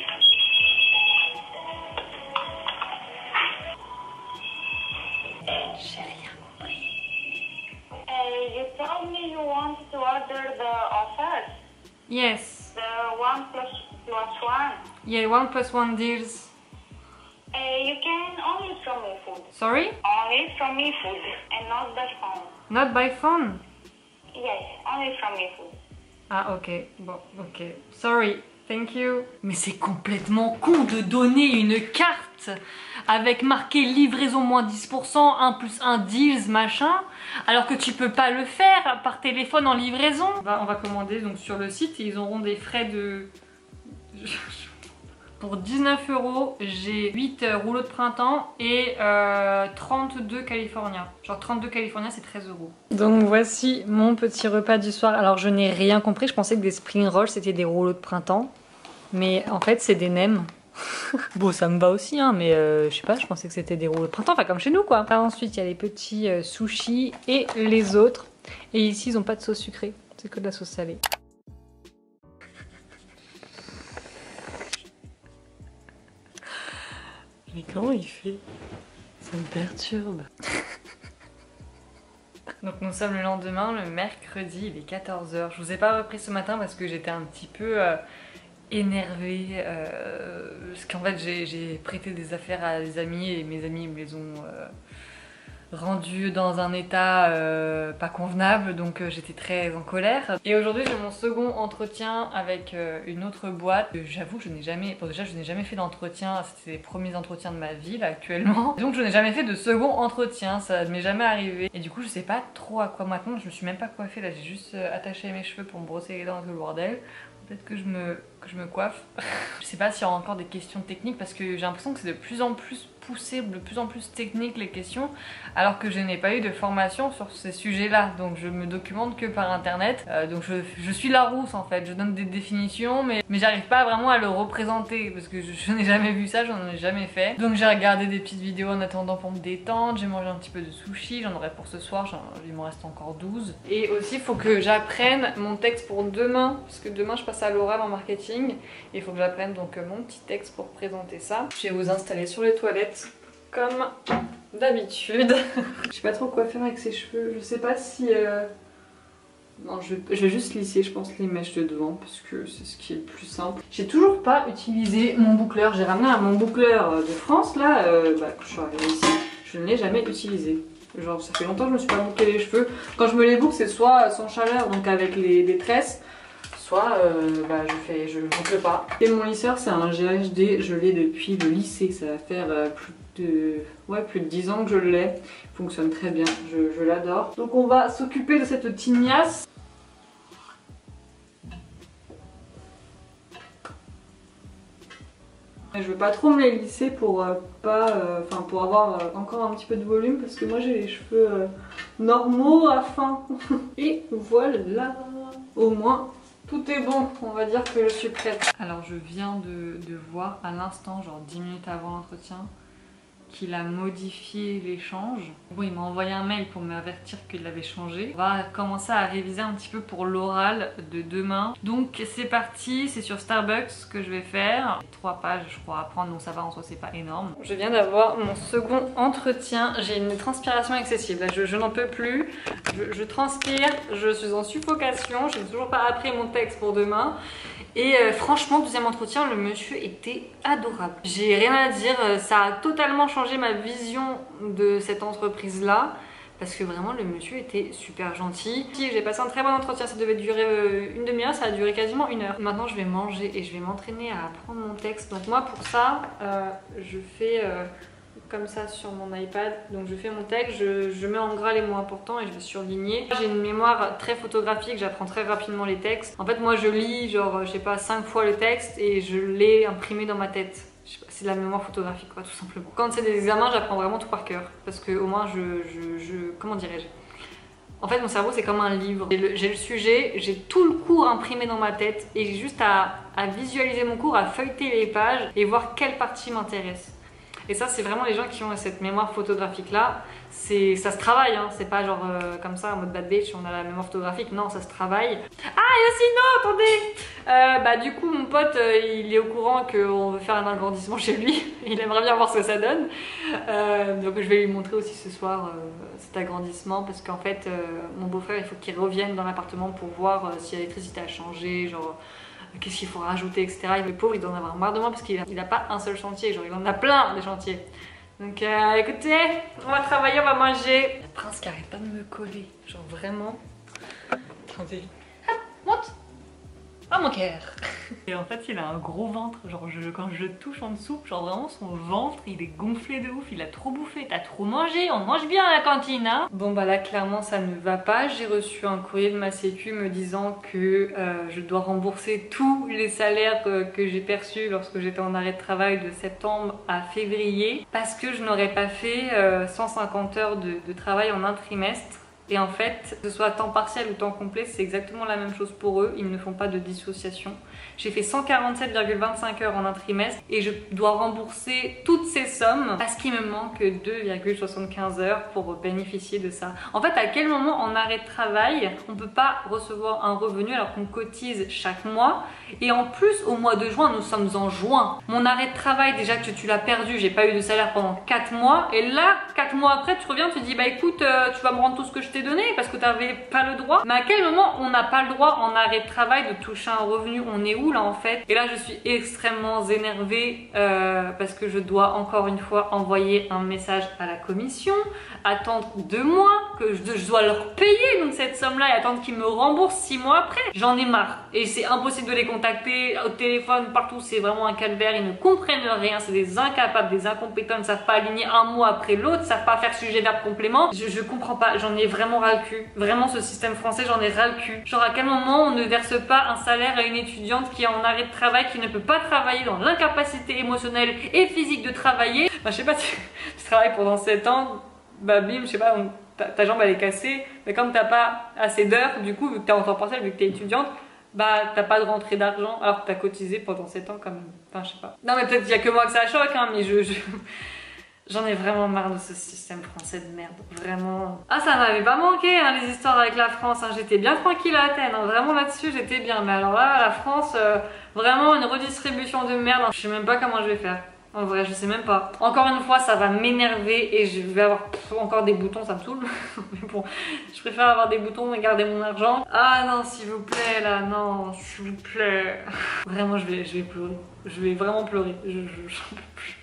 J'ai rien compris. You told me you want to order the offers. Yes. The 1 plus 1. Yeah, 1 + 1 deals. You can only from me food. Sorry? Only from me food and not by phone. Not by phone? Yes, only from me food. Ah ok, bon, ok. Sorry, thank you. Mais c'est complètement con de donner une carte avec marqué livraison moins 10%, 1 + 1 deals, machin, alors que tu peux pas le faire par téléphone en livraison. On va commander donc sur le site et ils auront des frais de... pour 19 €, j'ai 8 rouleaux de printemps et 32 California. Genre 32 California, c'est 13 €. Donc voici mon petit repas du soir. Alors je n'ai rien compris, je pensais que des spring rolls c'était des rouleaux de printemps. Mais en fait c'est des nems. Bon ça me va aussi hein, mais je sais pas, je pensais que c'était des rouleaux de printemps, enfin comme chez nous quoi. Là, ensuite il y a les petits sushis et les autres. Et ici ils ont pas de sauce sucrée, c'est que de la sauce salée. Mais comment il fait? Ça me perturbe. Donc nous sommes le lendemain, le mercredi, il est 14 h. Je vous ai pas repris ce matin parce que j'étais un petit peu énervée. Parce qu'en fait j'ai prêté des affaires à des amis et mes amis me les ont rendu dans un état pas convenable, donc j'étais très en colère. Et aujourd'hui j'ai mon second entretien avec une autre boîte. J'avoue je n'ai jamais, bon, déjà je n'ai jamais fait d'entretien, c'était les premiers entretiens de ma vie là actuellement. Donc je n'ai jamais fait de second entretien, ça ne m'est jamais arrivé. Et du coup je sais pas trop à quoi m'attendre, je me suis même pas coiffée là, j'ai juste attaché mes cheveux pour me brosser les dents avec le bordel. Peut-être que je me coiffe. Je sais pas s'il y aura encore des questions techniques parce que j'ai l'impression que c'est de plus en plus poussé, de plus en plus technique les questions, alors que je n'ai pas eu de formation sur ces sujets-là. Donc je me documente que par internet. Donc je suis la rousse en fait. Je donne des définitions, mais j'arrive pas vraiment à le représenter parce que je n'ai jamais vu ça, j'en ai jamais fait. Donc j'ai regardé des petites vidéos en attendant pour me détendre. J'ai mangé un petit peu de sushi, j'en aurai pour ce soir. Il m'en reste encore 12. Et aussi il faut que j'apprenne mon texte pour demain, parce que demain je passe à l'oral en marketing. Et il faut que j'apprenne donc mon petit texte pour présenter ça. Je vais vous installer sur les toilettes comme d'habitude. Je sais pas trop quoi faire avec ces cheveux. Je sais pas si... Non, je vais juste lisser, je pense, les mèches de devant parce que c'est ce qui est le plus simple. J'ai toujours pas utilisé mon boucleur. J'ai ramené mon boucleur de France là, quand je suis arrivée ici. Je ne l'ai jamais utilisé. Genre ça fait longtemps que je me suis pas bouclé les cheveux. Quand je me les boucle c'est soit sans chaleur, donc avec des tresses, soit je boucle pas. Et mon lisseur c'est un GHD, je l'ai depuis le lycée, ça va faire plus de 10 ans que je l'ai. Il fonctionne très bien, je l'adore. Donc on va s'occuper de cette tignasse. Je veux pas trop me les lisser pour pour avoir encore un petit peu de volume parce que moi j'ai les cheveux normaux à fin. Et voilà, au moins tout est bon, on va dire que je suis prête. Alors je viens de voir à l'instant, genre 10 minutes avant l'entretien, qu'il a modifié l'échange. Bon, il m'a envoyé un mail pour m'avertir qu'il l'avait changé. On va commencer à réviser un petit peu pour l'oral de demain. Donc c'est parti, c'est sur Starbucks que je vais faire. 3 pages je crois à prendre, donc ça va en soi, c'est pas énorme. Je viens d'avoir mon second entretien. J'ai une transpiration excessive, là je n'en peux plus. Je transpire, je suis en suffocation, je n'ai toujours pas appris mon texte pour demain. Et franchement, deuxième entretien, le monsieur était adorable. J'ai rien à dire, ça a totalement changé ma vision de cette entreprise-là. Parce que vraiment, le monsieur était super gentil. J'ai passé un très bon entretien, ça devait durer une demi-heure, ça a duré quasiment 1 heure. Maintenant, je vais manger et je vais m'entraîner à apprendre mon texte. Donc moi, pour ça, je fais... comme ça sur mon iPad, donc je fais mon texte, je mets en gras les mots importants et je vais surligner. J'ai une mémoire très photographique, j'apprends très rapidement les textes. En fait moi je lis genre je sais pas 5 fois le texte et je l'ai imprimé dans ma tête. C'est de la mémoire photographique quoi, tout simplement. Quand c'est des examens j'apprends vraiment tout par cœur parce que au moins comment dirais-je, en fait mon cerveau c'est comme un livre. J'ai le sujet, j'ai tout le cours imprimé dans ma tête et j'ai juste à visualiser mon cours, à feuilleter les pages et voir quelle partie m'intéresse. Et ça c'est vraiment les gens qui ont cette mémoire photographique là, ça se travaille hein. C'est pas genre comme ça en mode bad bitch on a la mémoire photographique, non ça se travaille. Ah et aussi non attendez, du coup mon pote il est au courant qu'on veut faire un agrandissement chez lui, il aimerait bien voir ce que ça donne, donc je vais lui montrer aussi ce soir cet agrandissement parce qu'en fait mon beau-frère il faut qu'il revienne dans l'appartement pour voir si l'électricité a changé, genre qu'est-ce qu'il faut rajouter, etc. Et le pauvre il doit en avoir marre de moi parce qu'il n'a pas un seul chantier, genre il en a plein des chantiers. Donc écoutez, on va travailler, on va manger. Le prince qui arrête pas de me coller, genre vraiment. Attendez. Hop, monte. Ah mon cœur. Et en fait il a un gros ventre, genre quand je le touche en dessous, genre vraiment son ventre il est gonflé de ouf, il a trop bouffé, t'as trop mangé, on mange bien à la cantine hein. Bon bah là clairement ça ne va pas, j'ai reçu un courrier de ma sécu me disant que je dois rembourser tous les salaires que j'ai perçus lorsque j'étais en arrêt de travail de septembre à février parce que je n'aurais pas fait 150 heures de travail en un trimestre. Et en fait, que ce soit temps partiel ou temps complet, c'est exactement la même chose pour eux. Ils ne font pas de dissociation. J'ai fait 147,25 heures en un trimestre et je dois rembourser toutes ces sommes parce qu'il me manque 2,75 heures pour bénéficier de ça. En fait, à quel moment en arrêt de travail, on ne peut pas recevoir un revenu alors qu'on cotise chaque mois? Et en plus, au mois de juin, nous sommes en juin. Mon arrêt de travail, déjà que tu l'as perdu, j'ai pas eu de salaire pendant 4 mois. Et là, 4 mois après, tu reviens, tu dis bah écoute, tu vas me rendre tout ce que je t'ai donné parce que tu n'avais pas le droit. Mais à quel moment on n'a pas le droit en arrêt de travail de toucher un revenu? On est où là en fait? Et là je suis extrêmement énervée parce que je dois encore une fois envoyer un message à la commission, attendre 2 mois, que je dois leur payer donc cette somme là et attendre qu'ils me remboursent 6 mois après. J'en ai marre et c'est impossible de les contacter au téléphone, partout, c'est vraiment un calvaire, ils ne comprennent rien, c'est des incapables, des incompétents, ils ne savent pas aligner un mot après l'autre, ils ne savent pas faire sujet verbe complément. Je comprends pas, j'en ai vraiment ras le cul. Vraiment ce système français, j'en ai ras le cul. Genre à quel moment on ne verse pas un salaire à une étudiante qui est en arrêt de travail, qui ne peut pas travailler, dans l'incapacité émotionnelle et physique de travailler. Bah je sais pas, tu travailles pendant 7 ans, bah bim, je sais pas, ta jambe elle est cassée, mais comme t'as pas assez d'heures, du coup vu que t'es en temps partiel, vu que t'es étudiante, bah t'as pas de rentrée d'argent alors que t'as cotisé pendant 7 ans quand même. Enfin je sais pas. Non mais peut-être qu'il y a que moi que ça choque hein, mais j'en ai vraiment marre de ce système français de merde, vraiment. Ah ça m'avait pas manqué hein, les histoires avec la France, hein. J'étais bien tranquille à Athènes, hein. Vraiment là-dessus j'étais bien. Mais alors là, la France, vraiment une redistribution de merde, je sais même pas comment je vais faire. En vrai, je sais même pas. Encore une fois, ça va m'énerver et je vais avoir encore des boutons, ça me saoule. Mais bon, je préfère avoir des boutons et garder mon argent. Ah non, s'il vous plaît, là, non, s'il vous plaît. Vraiment, je vais pleurer. Je vais vraiment pleurer. J'en peux plus.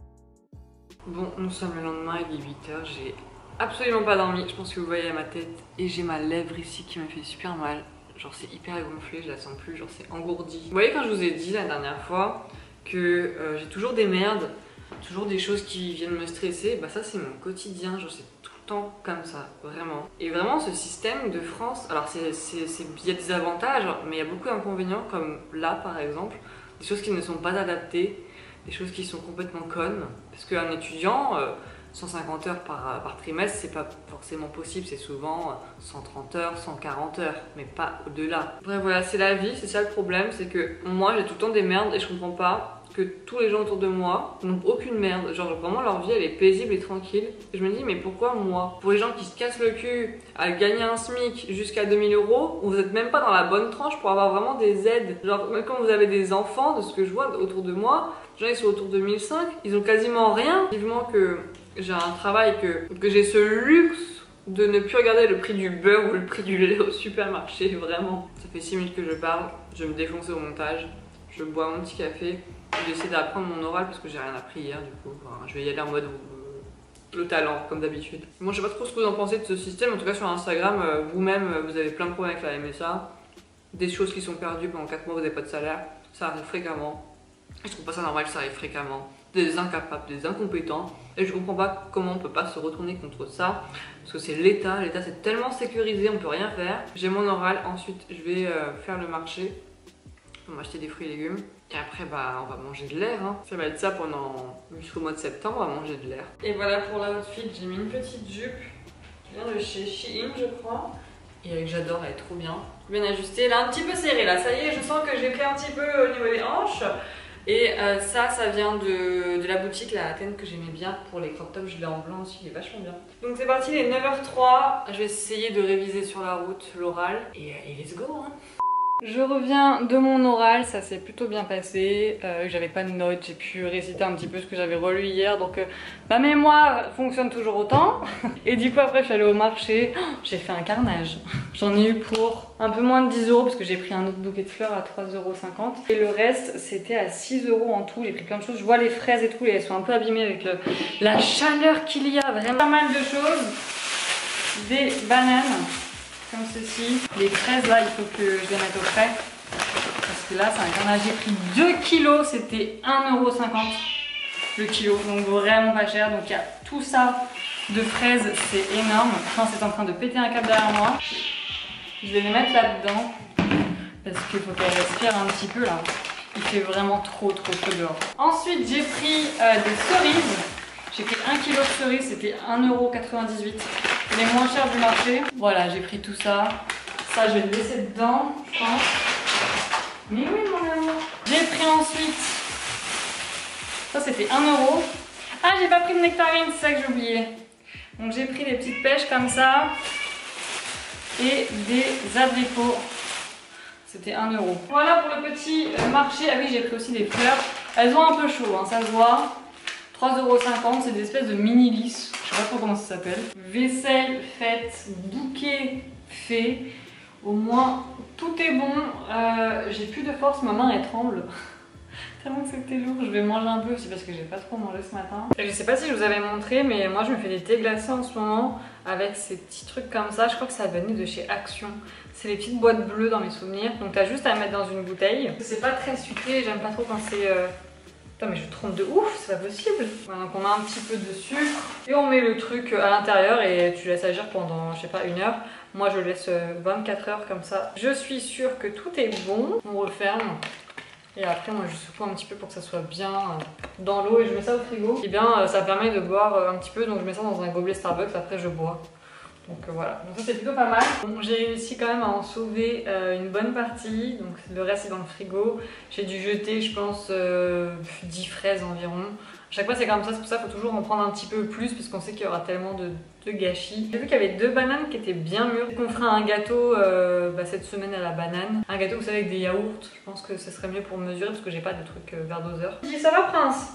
Bon, nous sommes le lendemain, il est 8h, j'ai absolument pas dormi, je pense que vous voyez à ma tête. Et j'ai ma lèvre ici qui me fait super mal, genre c'est hyper gonflé, je la sens plus, genre c'est engourdi. Vous voyez quand je vous ai dit la dernière fois que j'ai toujours des merdes, toujours des choses qui viennent me stresser, bah ça c'est mon quotidien, genre c'est tout le temps comme ça, vraiment. Et vraiment ce système de France, alors il y a des avantages, mais il y a beaucoup d'inconvénients comme là par exemple, des choses qui ne sont pas adaptées, des choses qui sont complètement connes, parce qu'un étudiant, 150 heures par trimestre, c'est pas forcément possible, c'est souvent 130 heures, 140 heures, mais pas au-delà. Bref voilà, c'est la vie, c'est ça le problème, c'est que moi j'ai tout le temps des merdes et je comprends pas que tous les gens autour de moi n'ont aucune merde, genre vraiment leur vie elle est paisible et tranquille. Et je me dis mais pourquoi moi? Pour les gens qui se cassent le cul à gagner un SMIC jusqu'à 2000 €, vous êtes même pas dans la bonne tranche pour avoir vraiment des aides. Genre même quand vous avez des enfants, de ce que je vois autour de moi, les gens ils sont autour de 1005, ils ont quasiment rien. Vivement que j'ai un travail, que j'ai ce luxe de ne plus regarder le prix du beurre ou le prix du lait au supermarché, vraiment. Ça fait 6 minutes que je parle, je vais me défoncer au montage, je bois mon petit café. J'essaie d'apprendre mon oral parce que j'ai rien appris hier du coup. Enfin, je vais y aller en mode le talent comme d'habitude. Moi je sais pas trop ce que vous en pensez de ce système, en tout cas sur Instagram, vous-même vous avez plein de problèmes avec la MSA. Des choses qui sont perdues pendant 4 mois, vous n'avez pas de salaire, ça arrive fréquemment. Je trouve pas ça normal que ça arrive fréquemment. Des incapables, des incompétents. Et je comprends pas comment on peut pas se retourner contre ça. Parce que c'est l'État, l'État c'est tellement sécurisé, on peut rien faire. J'ai mon oral, ensuite je vais faire le marché. On va acheter des fruits et légumes. Et après bah on va manger de l'air hein. Ça va être ça pendant jusqu'au mois de septembre, on va manger de l'air. Et voilà pour l'outfit, j'ai mis une petite jupe qui vient de chez Shein je crois. Et que j'adore, elle est trop bien. Bien ajustée, là un petit peu serrée là, ça y est je sens que j'ai pris un petit peu au niveau des hanches. Et ça vient de la boutique la Athènes que j'aimais bien pour les crop tops, je l'ai en blanc aussi, il est vachement bien. Donc c'est parti, il est 9h03, je vais essayer de réviser sur la route l'oral et let's go hein. Je reviens de mon oral, ça s'est plutôt bien passé, j'avais pas de notes, j'ai pu réciter un petit peu ce que j'avais relu hier, donc ma mémoire fonctionne toujours autant. Et du coup après je suis allée au marché, j'ai fait un carnage. J'en ai eu pour un peu moins de 10 € parce que j'ai pris un autre bouquet de fleurs à 3,50 €. Et le reste c'était à 6 € en tout, j'ai pris plein de choses, je vois les fraises et tout, et elles sont un peu abîmées avec la chaleur qu'il y a, vraiment pas mal de choses. Des bananes. Comme ceci, les fraises là il faut que je les mette au frais. parce que là c'est un carnage. J'ai pris 2 kilos, c'était 1,50 € le kilo, donc vraiment pas cher. Donc il y a tout ça de fraises, c'est énorme. Enfin, c'est en train de péter un câble derrière moi. Je vais les mettre là-dedans parce qu'il faut qu'elle respire un petit peu là. Il fait vraiment trop chaud dehors. Ensuite j'ai pris des cerises. J'ai pris 1 kg de cerises, c'était 1,98 €. Les moins chers du marché. Voilà, j'ai pris tout ça. Ça, je vais le laisser dedans, je pense. Mais oui, mon amour. J'ai pris ensuite. Ça, c'était 1 €. Ah, j'ai pas pris de nectarine, c'est ça que j'ai oublié. Donc, j'ai pris des petites pêches comme ça. Et des abricots. C'était 1 €. Voilà pour le petit marché. Ah oui, j'ai pris aussi des fleurs. Elles ont un peu chaud, hein, ça se voit. 3,50 €, c'est des espèces de mini lys. Je sais pas trop comment ça s'appelle. Vaisselle faite, bouquet fait. Au moins tout est bon. J'ai plus de force, ma main elle tremble. Tellement que c'était lourd. Je vais manger un peu aussi parce que j'ai pas trop mangé ce matin. Et je sais pas si je vous avais montré, mais moi je me fais des thés glacés en ce moment avec ces petits trucs comme ça. Je crois que ça venait de chez Action. C'est les petites boîtes bleues dans mes souvenirs. Donc t'as juste à mettre dans une bouteille. C'est pas très sucré, j'aime pas trop quand c'est... Putain, mais je trompe de ouf, c'est pas possible. Voilà, donc on met un petit peu de sucre et on met le truc à l'intérieur et tu laisses agir pendant, je sais pas, 1 heure. Moi je laisse 24 heures comme ça. Je suis sûre que tout est bon. On referme. Et après moi je secoue un petit peu pour que ça soit bien dans l'eau et je mets ça au frigo. Et bien ça permet de boire un petit peu, donc je mets ça dans un gobelet Starbucks, après je bois. Donc voilà, donc ça c'est plutôt pas mal. Bon, j'ai réussi quand même à en sauver une bonne partie, donc le reste est dans le frigo. J'ai dû jeter je pense 10 fraises environ. À chaque fois c'est comme ça, c'est pour ça qu'il faut toujours en prendre un petit peu plus parce qu'on sait qu'il y aura tellement de gâchis. J'ai vu qu'il y avait 2 bananes qui étaient bien mûres. On fera un gâteau cette semaine à la banane. Un gâteau vous savez avec des yaourts, je pense que ce serait mieux pour mesurer parce que j'ai pas de truc vers doseur. Je dis ça va Prince?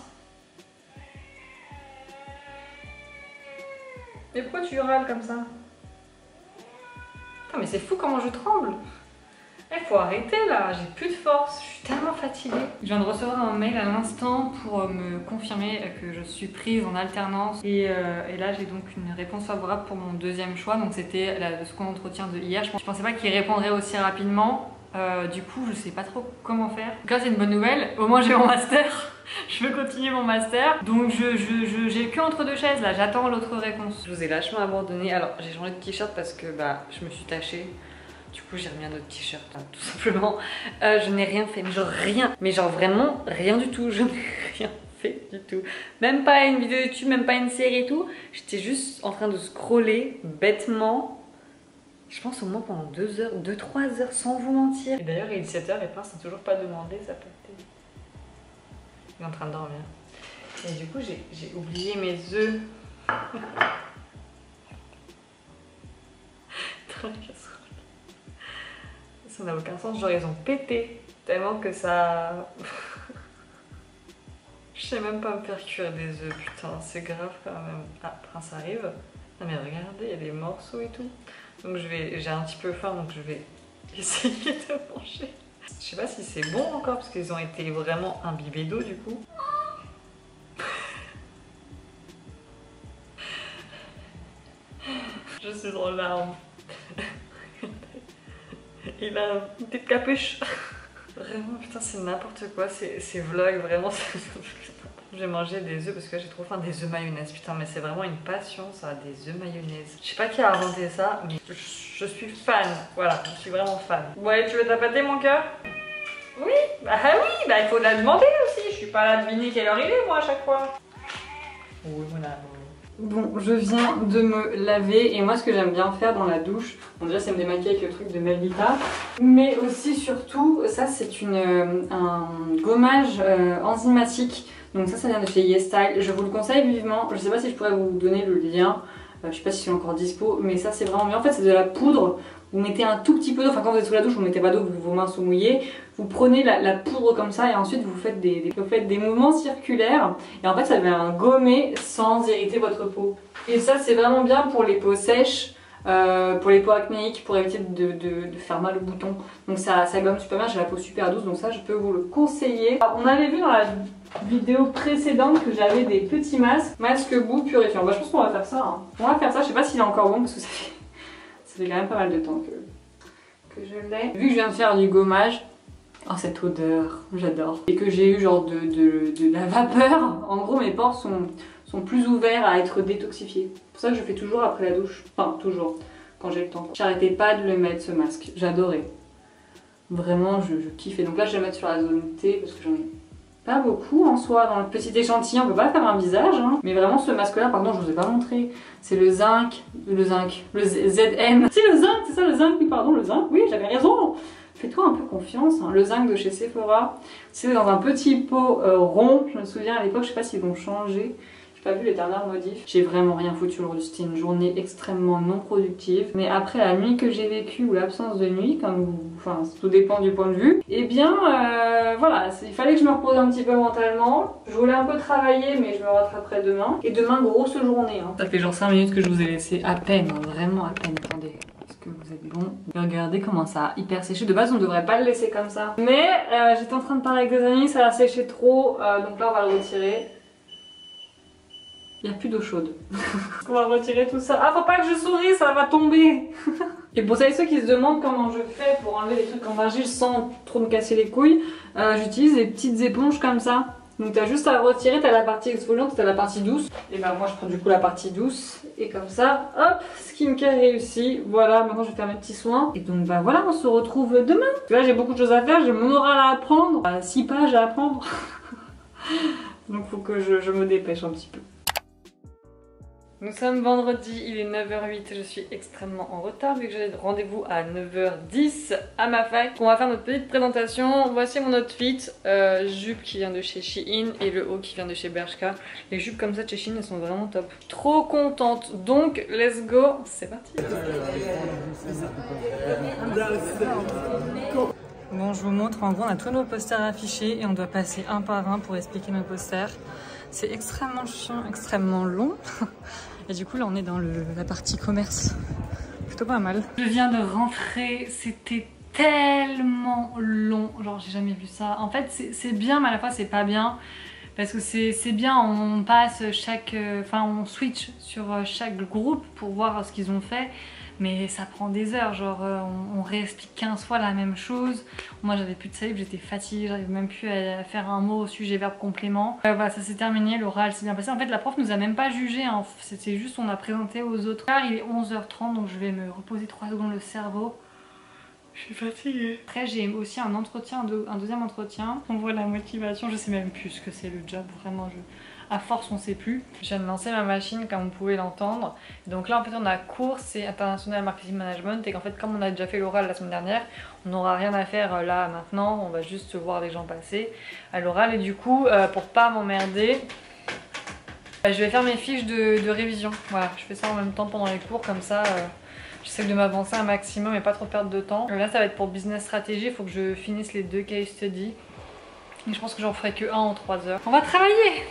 Mais pourquoi tu râles comme ça? Putain, mais c'est fou comment je tremble. Il faut arrêter là, j'ai plus de force, je suis tellement fatiguée. Je viens de recevoir un mail à l'instant pour me confirmer que je suis prise en alternance. Et là j'ai donc une réponse favorable pour mon 2e choix. Donc c'était le second entretien de hier. Je pensais pas qu'il répondrait aussi rapidement. Du coup je sais pas trop comment faire. En tout cas c'est une bonne nouvelle, au moins j'ai mon master. Je veux continuer mon master. Donc j'ai que entre 2 chaises là, j'attends l'autre réponse. Je vous ai lâchement abandonné. Alors j'ai changé de t-shirt parce que je me suis tachée. Du coup j'ai remis un autre t-shirt hein, tout simplement. Je n'ai rien fait, mais genre rien. Mais genre vraiment rien du tout, je n'ai rien fait du tout. Même pas une vidéo YouTube, même pas une série et tout. J'étais juste en train de scroller bêtement. Je pense au moins pendant 2 heures, 2-3 heures sans vous mentir. Et d'ailleurs il est 17 h et Prince n'a toujours pas demandé sa petite. Il est en train de dormir. Et du coup j'ai oublié mes œufs. Dans la casserole. Ça n'a aucun sens, genre ils ont pété. Tellement que ça... Je sais même pas me faire cuire des œufs, putain, c'est grave quand même. Ah, Prince arrive. Non mais regardez, il y a des morceaux et tout. Donc j'ai un petit peu faim, donc je vais essayer de manger. Je sais pas si c'est bon encore, parce qu'ils ont été vraiment imbibés d'eau du coup. Je suis en larmes. Il a une petite capuche. Vraiment, putain, c'est n'importe quoi, ces vlogs, vraiment. J'ai mangé des œufs parce que j'ai trop faim, des œufs mayonnaise. Putain, mais c'est vraiment une passion, ça, des œufs mayonnaise. Je sais pas qui a inventé ça, mais je suis fan. Voilà, je suis vraiment fan. Ouais, tu veux tapater mon cœur? Oui, oui, il faut la demander aussi. Je suis pas là à deviner quelle heure il est, moi, à chaque fois. Oui, voilà. Bon, je viens de me laver et moi ce que j'aime bien faire dans la douche, bon déjà c'est me démaquiller avec le truc de Melvita, mais aussi surtout, ça c'est un gommage enzymatique, donc ça vient de chez YesStyle, je vous le conseille vivement, je sais pas si je pourrais vous donner le lien, je sais pas si c'est encore dispo, mais ça c'est vraiment bien, en fait c'est de la poudre, vous mettez un tout petit peu d'eau, enfin quand vous êtes sous la douche vous mettez pas d'eau, vos mains sont mouillées, vous prenez la poudre comme ça et ensuite vous faites des mouvements circulaires et en fait ça vient gommer sans irriter votre peau. Et ça c'est vraiment bien pour les peaux sèches, pour les peaux acnéiques, pour éviter de faire mal aux boutons. Donc ça gomme super bien, j'ai la peau super douce donc ça je peux vous le conseiller. Alors, on avait vu dans la vidéo précédente que j'avais des petits masques boue purifiants. Bah, je pense qu'on va faire ça. Hein. On va faire ça, je sais pas s'il est encore bon parce que ça fait quand même pas mal de temps que je l'ai. Vu que je viens de faire du gommage, Oh cette odeur, j'adore. Et que j'ai eu genre de la vapeur. En gros mes pores sont plus ouverts à être détoxifiés. C'est pour ça que je fais toujours après la douche. Enfin toujours, quand j'ai le temps. J'arrêtais pas de le mettre ce masque, j'adorais. Vraiment je kiffais. Donc là je vais le mettre sur la zone T parce que j'en ai pas beaucoup en soi. Dans le petit échantillon on peut pas faire un visage. Hein. Mais vraiment ce masque là, pardon je vous ai pas montré. C'est le zinc, le ZN. Si le zinc, c'est ça le zinc, oui pardon le zinc, oui j'avais raison. Fais-toi un peu confiance, hein. Le zinc de chez Sephora, c'est dans un petit pot rond, je me souviens à l'époque, je sais pas s'ils l'ont changé, j'ai pas vu les dernières modifs. J'ai vraiment rien foutu aujourd'hui, c'était une journée extrêmement non productive. Mais après la nuit que j'ai vécue ou l'absence de nuit, comme vous, enfin tout dépend du point de vue, et bien voilà, il fallait que je me repose un petit peu mentalement. Je voulais un peu travailler mais je me rattraperai demain. Et demain grosse journée. Hein. Ça fait genre 5 minutes que je vous ai laissé à peine, hein, vraiment à peine, attendez. Que vous êtes bon. Regardez comment ça a hyper séché. De base on ne devrait pas le laisser comme ça. Mais j'étais en train de parler avec des amis, ça a séché trop. Donc là on va le retirer. Il n'y a plus d'eau chaude. On va retirer tout ça. Ah faut pas que je souris, ça va tomber. Et pour celles et ceux qui se demandent comment je fais pour enlever les trucs en argile sans trop me casser les couilles, j'utilise des petites éponges comme ça. Donc t'as juste à retirer, t'as la partie exfoliante, t'as la partie douce. Et ben moi je prends du coup la partie douce. Et comme ça, hop, skincare réussi. Voilà, maintenant je vais faire mes petits soins. Et donc bah voilà, on se retrouve demain. Parce que là j'ai beaucoup de choses à faire, j'ai mon oral à apprendre. 6 pages à apprendre. Donc faut que je me dépêche un petit peu. Nous sommes vendredi, il est 9h08, je suis extrêmement en retard vu que j'ai rendez-vous à 9h10 à ma fac. On va faire notre petite présentation. Voici mon outfit, jupe qui vient de chez Shein et le haut qui vient de chez Bershka. Les jupes comme ça de chez Shein elles sont vraiment top. Trop contente, donc let's go, c'est parti. Bon je vous montre, en gros on a tous nos posters affichés et on doit passer un par un pour expliquer nos posters. C'est extrêmement chiant, extrêmement long. Et du coup là on est dans la partie commerce. Plutôt pas mal. Je viens de rentrer, c'était tellement long. Genre j'ai jamais vu ça. En fait c'est bien mais à la fois c'est pas bien. Parce que c'est bien, on passe chaque... Enfin on switch sur chaque groupe pour voir ce qu'ils ont fait. Mais ça prend des heures, genre on réexplique 15 fois la même chose. Moi j'avais plus de salive, j'étais fatiguée, j'arrive même plus à faire un mot au sujet verbe complément. Voilà, ça s'est terminé, l'oral s'est bien passé. En fait la prof nous a même pas jugé, hein. C'était juste on a présenté aux autres. Là il est 11h30 donc je vais me reposer 3 secondes le cerveau. Je suis fatiguée. Après j'ai aussi un entretien, un deuxième entretien. On voit la motivation, je sais même plus ce que c'est le job, vraiment à force on sait plus. Je viens de lancer ma machine comme vous pouvez l'entendre. Donc là en fait on a cours, c'est International Marketing Management. Et qu'en fait comme on a déjà fait l'oral la semaine dernière, on n'aura rien à faire là maintenant. On va juste voir les gens passer à l'oral. Et du coup pour pas m'emmerder, je vais faire mes fiches de révision. Voilà, je fais ça en même temps pendant les cours comme ça. J'essaie de m'avancer un maximum et pas trop perdre de temps. Là ça va être pour business stratégie, il faut que je finisse les 2 case studies. Et je pense que j'en ferai que un en 3 heures. On va travailler!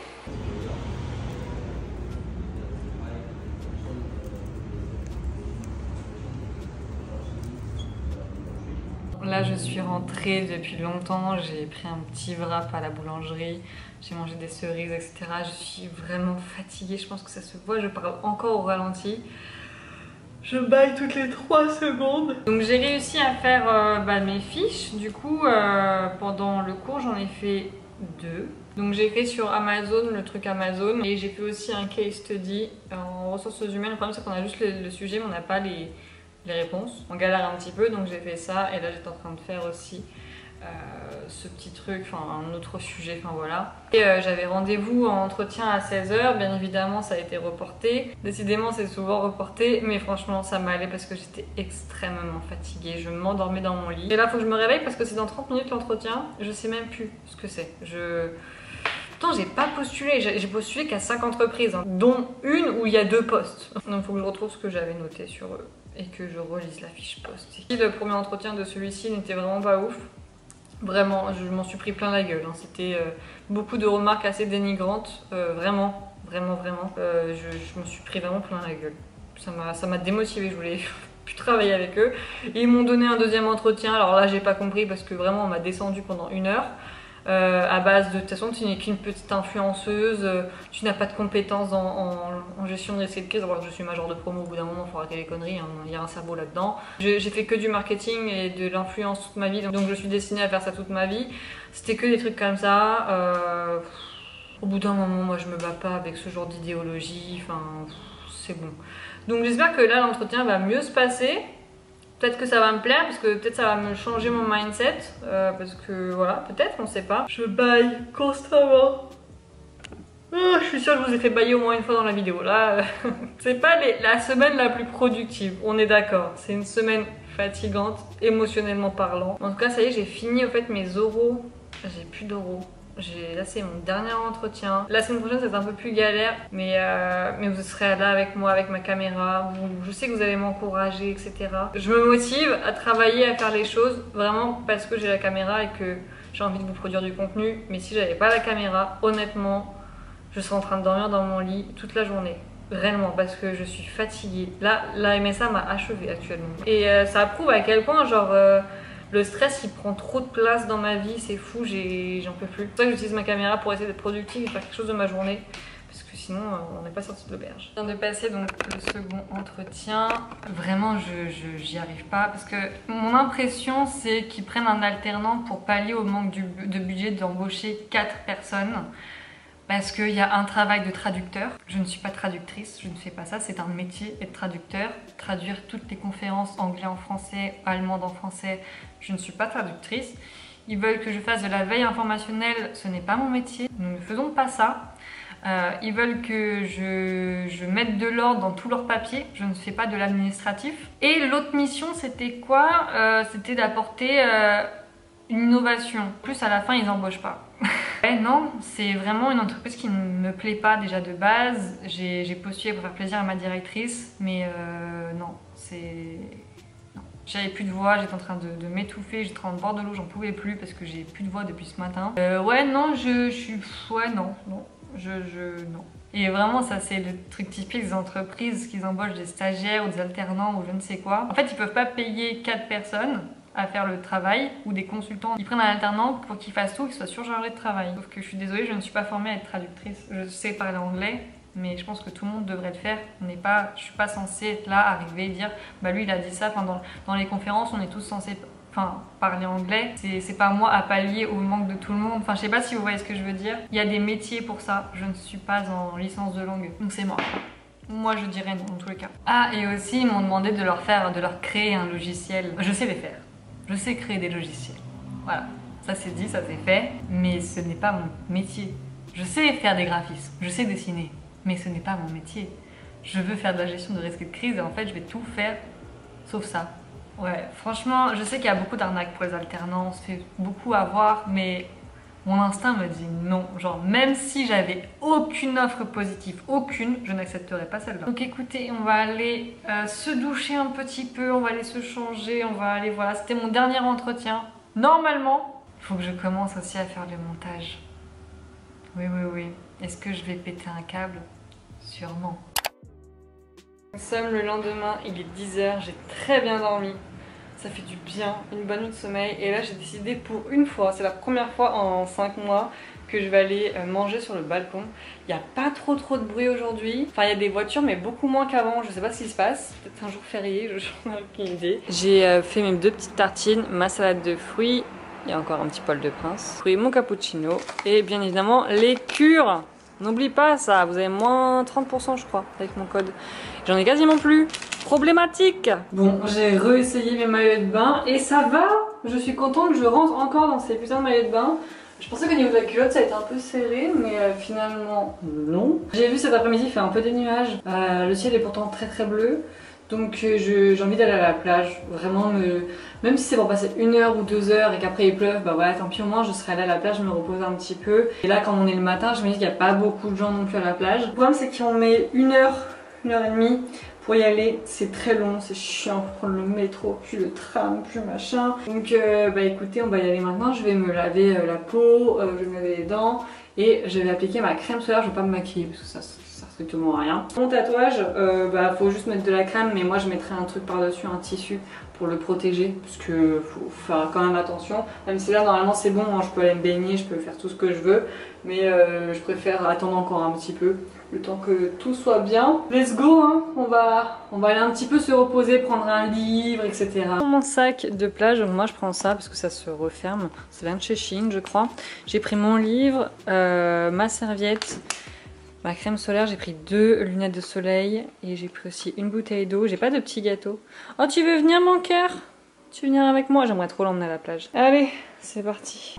Là je suis rentrée depuis longtemps, j'ai pris un petit wrap à la boulangerie, j'ai mangé des cerises etc. Je suis vraiment fatiguée, je pense que ça se voit, je parle encore au ralenti. Je baille toutes les 3 secondes. Donc j'ai réussi à faire mes fiches, du coup pendant le cours j'en ai fait 2. Donc j'ai fait sur Amazon, le truc Amazon, et j'ai fait aussi un case study en ressources humaines. Le problème c'est qu'on a juste le sujet mais on n'a pas les réponses. On galère un petit peu donc j'ai fait ça et là j'étais en train de faire aussi ce petit truc, enfin un autre sujet, enfin voilà. Et j'avais rendez-vous en entretien à 16h, bien évidemment ça a été reporté. Décidément c'est souvent reporté, mais franchement ça m'allait parce que j'étais extrêmement fatiguée, je m'endormais dans mon lit. Et là faut que je me réveille parce que c'est dans 30 minutes l'entretien, je sais même plus ce que c'est. Pourtant j'ai pas postulé, j'ai postulé qu'à 5 entreprises, hein, dont une où il y a 2 postes. Donc faut que je retrouve ce que j'avais noté sur eux et que je relise la fiche poste. Le premier entretien de celui-ci n'était vraiment pas ouf. Vraiment, je m'en suis pris plein la gueule. Hein. C'était beaucoup de remarques assez dénigrantes. Vraiment. Je me suis pris vraiment plein la gueule. Ça m'a démotivée, je voulais plus travailler avec eux. Et ils m'ont donné un deuxième entretien. Alors là, j'ai pas compris parce que vraiment, on m'a descendu pendant 1 heure. à base de toute façon tu n'es qu'une petite influenceuse, tu n'as pas de compétences en gestion de risque de crise. Alors je suis major de promo, au bout d'un moment il faut arrêter les conneries, hein, il y a un cerveau là-dedans. J'ai fait que du marketing et de l'influence toute ma vie, donc je suis destinée à faire ça toute ma vie. C'était que des trucs comme ça. Au bout d'un moment, moi je me bats pas avec ce genre d'idéologie, enfin c'est bon. Donc j'espère que là l'entretien va mieux se passer. Peut-être que ça va me plaire, parce que peut-être ça va me changer mon mindset. Parce que voilà, peut-être, on sait pas. Je baille constamment. Je suis sûre que je vous ai fait bailler au moins une fois dans la vidéo. Là, c'est pas la semaine la plus productive, on est d'accord. C'est une semaine fatigante, émotionnellement parlant. En tout cas, ça y est, j'ai fini en fait mes oraux. J'ai plus d'oraux. Là c'est mon dernier entretien. La semaine prochaine c'est un peu plus galère, mais vous serez là avec moi, avec ma caméra. Je sais que vous allez m'encourager, etc. Je me motive à travailler, à faire les choses vraiment parce que j'ai la caméra et que j'ai envie de vous produire du contenu. Mais si j'avais pas la caméra, honnêtement, je serais en train de dormir dans mon lit toute la journée. Réellement, parce que je suis fatiguée. Là, la MSA m'a achevée actuellement. Et ça prouve à quel point, genre... le stress il prend trop de place dans ma vie, c'est fou, j'en peux plus. C'est pour ça que j'utilise ma caméra pour essayer d'être productive et faire quelque chose de ma journée. Parce que sinon on n'est pas sorti de l'auberge. Je viens de passer donc le second entretien. Vraiment j'y arrive pas parce que mon impression c'est qu'ils prennent un alternant pour pallier au manque de budget d'embaucher 4 personnes. Parce qu'il y a un travail de traducteur. Je ne suis pas traductrice, je ne fais pas ça, c'est un métier être traducteur. Traduire toutes les conférences anglais en français, allemande en français, je ne suis pas traductrice. Ils veulent que je fasse de la veille informationnelle, ce n'est pas mon métier, nous ne faisons pas ça. Ils veulent que je mette de l'ordre dans tous leurs papiers, je ne fais pas de l'administratif. Et l'autre mission c'était quoi? C'était d'apporter une innovation. En plus à la fin ils n'embauchent pas. Ouais, non, c'est vraiment une entreprise qui ne me plaît pas déjà de base. J'ai postulé pour faire plaisir à ma directrice, mais non, c'est... non. J'avais plus de voix, j'étais en train de m'étouffer, j'étais en bord de l'eau, j'en pouvais plus parce que j'ai plus de voix depuis ce matin. Ouais, non, je suis... ouais, non, non, non. Et vraiment, ça c'est le truc typique des entreprises qui embauchent des stagiaires ou des alternants ou je ne sais quoi. En fait, ils peuvent pas payer 4 personnes à faire le travail ou des consultants. Ils prennent un alternant pour qu'il fasse tout, qu'il soit surchargé de travail. Sauf que je suis désolée, je ne suis pas formée à être traductrice. Je sais parler anglais, mais je pense que tout le monde devrait le faire. Je suis pas censée être là, arriver et dire bah lui il a dit ça. Enfin, dans les conférences, on est tous censés parler anglais. C'est pas moi à pallier au manque de tout le monde. Enfin, je sais pas si vous voyez ce que je veux dire. Il y a des métiers pour ça. Je ne suis pas en licence de langue, donc c'est moi. Moi je dirais non dans tous les cas. Ah, et aussi ils m'ont demandé de leur créer un logiciel. Je sais les faire. Je sais créer des logiciels. Voilà, ça c'est dit, ça c'est fait, mais ce n'est pas mon métier. Je sais faire des graphismes, je sais dessiner, mais ce n'est pas mon métier. Je veux faire de la gestion de risque de crise et en fait je vais tout faire sauf ça. Ouais, franchement, je sais qu'il y a beaucoup d'arnaques pour les alternants, on se fait beaucoup avoir, mais mon instinct me dit non. Genre, même si j'avais aucune offre positive, aucune, je n'accepterais pas celle-là. Donc écoutez, on va aller se doucher un petit peu, on va aller se changer, on va aller, voilà, c'était mon dernier entretien. Normalement, il faut que je commence aussi à faire le montage. Oui, oui, oui. Est-ce que je vais péter un câble? Sûrement. Nous sommes le lendemain, il est 10 h, j'ai très bien dormi. Ça fait du bien, une bonne nuit de sommeil. Et là j'ai décidé pour une fois, c'est la première fois en 5 mois que je vais aller manger sur le balcon. Il n'y a pas trop de bruit aujourd'hui. Enfin il y a des voitures mais beaucoup moins qu'avant, je sais pas ce qui se passe. Peut-être un jour férié, je n'ai aucune idée. J'ai fait mes 2 petites tartines, ma salade de fruits. Il y a encore un petit poil de prince. Mon cappuccino et bien évidemment les cures. N'oublie pas ça, vous avez moins 30% je crois avec mon code. J'en ai quasiment plus. Problématique. Bon, j'ai réessayé mes maillots de bain et ça va. Je suis contente, je rentre encore dans ces putains de maillots de bain. Je pensais qu'au niveau de la culotte ça a été un peu serré, mais finalement non. J'ai vu cet après-midi il fait un peu des nuages. Le ciel est pourtant très bleu. Donc j'ai envie d'aller à la plage, vraiment même si c'est pour passer 1 heure ou 2 heures et qu'après il pleuve, bah voilà tant pis au moins je serai allée à la plage, me reposer un petit peu. Et là quand on est le matin, je me dis qu'il n'y a pas beaucoup de gens non plus à la plage. Le problème c'est qu'on met 1 heure, 1 heure et demie pour y aller, c'est très long, c'est chiant pour prendre le métro, puis le tram, puis machin. Donc bah écoutez, on va y aller maintenant, je vais me laver la peau, je vais me laver les dents et je vais appliquer ma crème solaire, je vais pas me maquiller parce que ça serait strictement rien. Mon tatouage, bah faut juste mettre de la crème, mais moi je mettrais un truc par-dessus, un tissu pour le protéger, parce que faut faire quand même attention. Même si là normalement c'est bon, hein, je peux aller me baigner, je peux faire tout ce que je veux, mais je préfère attendre encore un petit peu, le temps que tout soit bien. Let's go, hein. On va aller un petit peu se reposer, prendre un livre, etc. Mon sac de plage, moi je prends ça parce que ça se referme, ça vient de chez Shein je crois. J'ai pris mon livre, ma serviette, ma crème solaire, j'ai pris 2 lunettes de soleil et j'ai pris aussi une bouteille d'eau. J'ai pas de petit gâteau. Oh, tu veux venir mon cœur? Tu veux venir avec moi? J'aimerais trop l'emmener à la plage. Allez, c'est parti.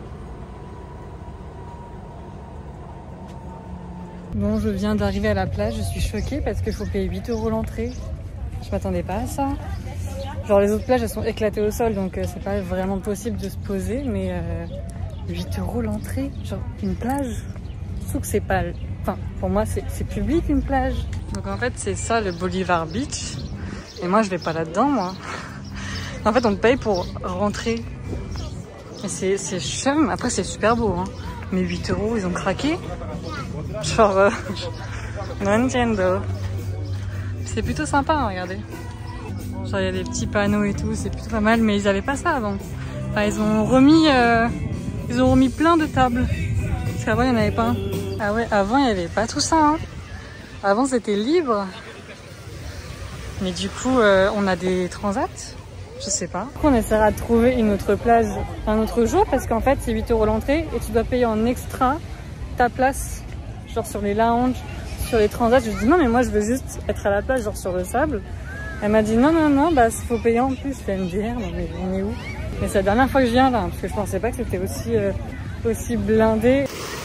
Bon, je viens d'arriver à la plage, je suis choquée parce qu'il faut payer 8 € l'entrée. Je m'attendais pas à ça. Genre les autres plages elles sont éclatées au sol donc c'est pas vraiment possible de se poser, mais 8 € l'entrée, genre une plage. Sauf que c'est pas... Enfin, pour moi c'est public une plage. Donc en fait c'est ça le Bolivar Beach. Et moi je vais pas là-dedans moi. En fait on paye pour rentrer. Et c'est chum, après c'est super beau hein. Mais 8 € ils ont craqué. Genre Nintendo. C'est plutôt sympa hein, regardez. Genre il y a des petits panneaux et tout, c'est plutôt pas mal, mais ils avaient pas ça avant. Enfin ils ont remis plein de tables. Parce qu'avant il n'y en avait pas. Ah ouais, avant il n'y avait pas tout ça hein. Avant c'était libre. Mais du coup on a des transats. Je sais pas. On essaiera de trouver une autre plage un autre jour parce qu'en fait c'est 8 € l'entrée et tu dois payer en extra ta place. Genre sur les lounges, sur les transats. Je lui dis non mais moi je veux juste être à la plage genre sur le sable. Elle m'a dit non, bah faut payer en plus. Je fais MDR, non mais on est où? Mais c'est la dernière fois que je viens là, parce que je pensais pas que c'était aussi blindé.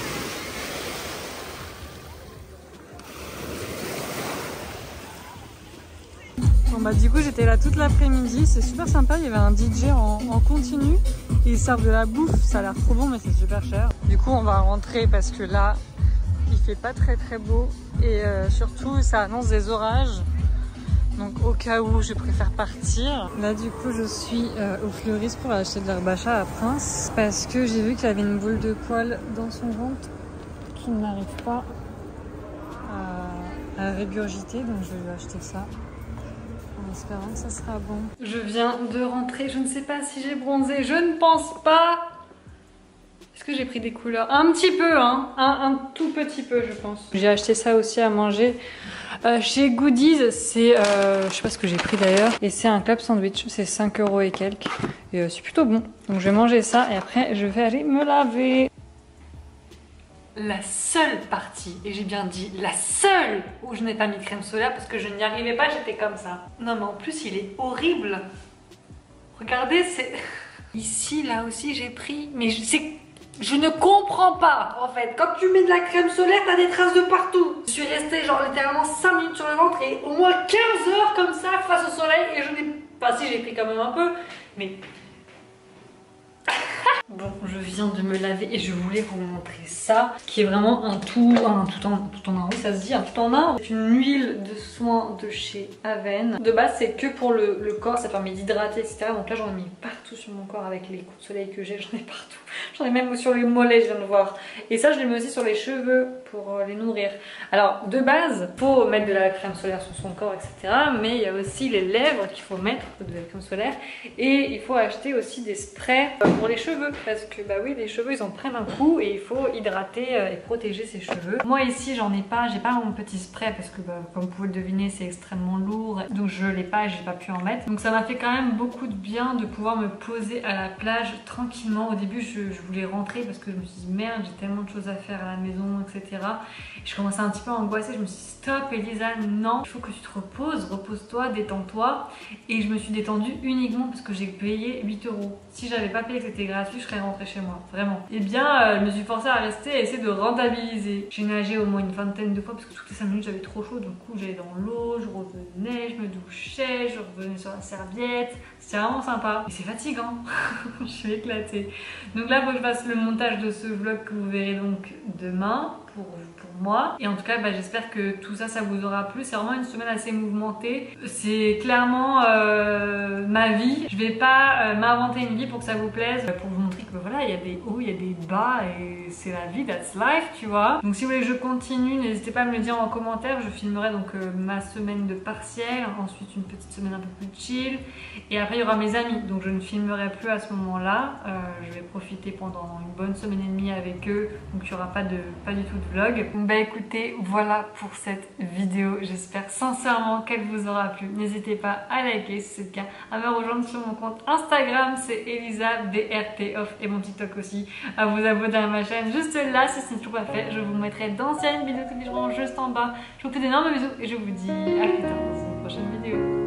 Bon bah du coup j'étais là toute l'après-midi, c'est super sympa, il y avait un DJ en continu. Ils servent de la bouffe, ça a l'air trop bon mais c'est super cher. Du coup on va rentrer parce que là il fait pas très beau et surtout ça annonce des orages. Donc au cas où je préfère partir. Là du coup je suis au fleuriste pour acheter de l'herbe à chat à Prince parce que j'ai vu qu'il avait une boule de poils dans son ventre qui n'arrive pas à régurgiter, donc je vais lui acheter ça en espérant que ça sera bon. Je viens de rentrer, je ne sais pas si j'ai bronzé, je ne pense pas. Est-ce que j'ai pris des couleurs? Un petit peu hein, un tout petit peu je pense. J'ai acheté ça aussi à manger chez Goodies, c'est je sais pas ce que j'ai pris d'ailleurs, et c'est un club sandwich, c'est 5 € et quelques et c'est plutôt bon, donc je vais manger ça et après je vais aller me laver. La seule partie, et j'ai bien dit la seule où je n'ai pas mis crème solaire parce que je n'y arrivais pas, j'étais comme ça. Non mais en plus il est horrible, regardez, c'est ici là aussi j'ai pris, mais je ne comprends pas en fait. Quand tu mets de la crème solaire, t'as des traces de partout. Je suis restée genre littéralement 5 minutes sur le ventre et au moins 15 heures comme ça face au soleil et je n'ai pas... Si j'ai pris quand même un peu, mais... Bon, je viens de me laver et je voulais vous montrer ça, qui est vraiment un tout en un, oui ça se dit, un tout en un. C'est une huile de soin de chez Aven. De base c'est que pour le corps, ça permet d'hydrater etc. Donc là j'en ai mis partout sur mon corps avec les coups de soleil que j'ai, j'en ai partout. J'en ai même sur les mollets, je viens de voir. Et ça je les mets aussi sur les cheveux pour les nourrir. Alors de base, faut mettre de la crème solaire sur son corps etc. Mais il y a aussi les lèvres qu'il faut mettre de la crème solaire. Et il faut acheter aussi des sprays pour les cheveux. Parce que bah oui, les cheveux ils en prennent un coup et il faut hydrater et protéger ses cheveux. Moi ici j'en ai pas, j'ai pas mon petit spray parce que bah, comme vous pouvez le deviner c'est extrêmement lourd. Donc je l'ai pas et j'ai pas pu en mettre. Donc ça m'a fait quand même beaucoup de bien de pouvoir me poser à la plage tranquillement. Au début je voulais rentrer parce que je me suis dit merde, j'ai tellement de choses à faire à la maison etc. Et je commençais un petit peu à angoisser, je me suis dit stop Elisa, non, il faut que tu te reposes, repose-toi, détends-toi. Et je me suis détendue uniquement parce que j'ai payé 8 €. Si j'avais pas payé que c'était gratuit, je serais rentrée chez moi, vraiment. Et bien, je me suis forcée à rester et essayer de rentabiliser. J'ai nagé au moins une vingtaine de fois parce que toutes les 5 minutes j'avais trop chaud, du coup j'allais dans l'eau, je revenais, je me douchais, je revenais sur la serviette. C'était vraiment sympa. Et c'est fatigant, je suis éclatée. Donc là, il faut que je fasse le montage de ce vlog que vous verrez donc demain pour moi. Et en tout cas, bah, j'espère que tout ça, ça vous aura plu. C'est vraiment une semaine assez mouvementée. C'est clairement ma vie. Je vais pas m'inventer une vie pour que ça vous plaise, pour vous montrer que que voilà, il y a des hauts, il y a des bas et c'est la vie, that's life, tu vois. Donc si vous voulez que je continue, n'hésitez pas à me le dire en commentaire. Je filmerai donc ma semaine de partiel, ensuite une petite semaine un peu plus chill et après il y aura mes amis. Donc je ne filmerai plus à ce moment-là. Je vais profiter pendant une bonne semaine et demie avec eux. Donc il n'y aura pas du tout de vlog. Bah écoutez, voilà pour cette vidéo. J'espère sincèrement qu'elle vous aura plu. N'hésitez pas à liker si c'est le cas, à me rejoindre sur mon compte Instagram, c'est ElisaBRTOff et mon TikTok aussi. À vous abonner à ma chaîne juste là si ce n'est toujours pas fait. Je vous mettrai d'anciennes vidéos tous les jours juste en bas. Je vous fais d'énormes bisous et je vous dis à plus tard dans une prochaine vidéo.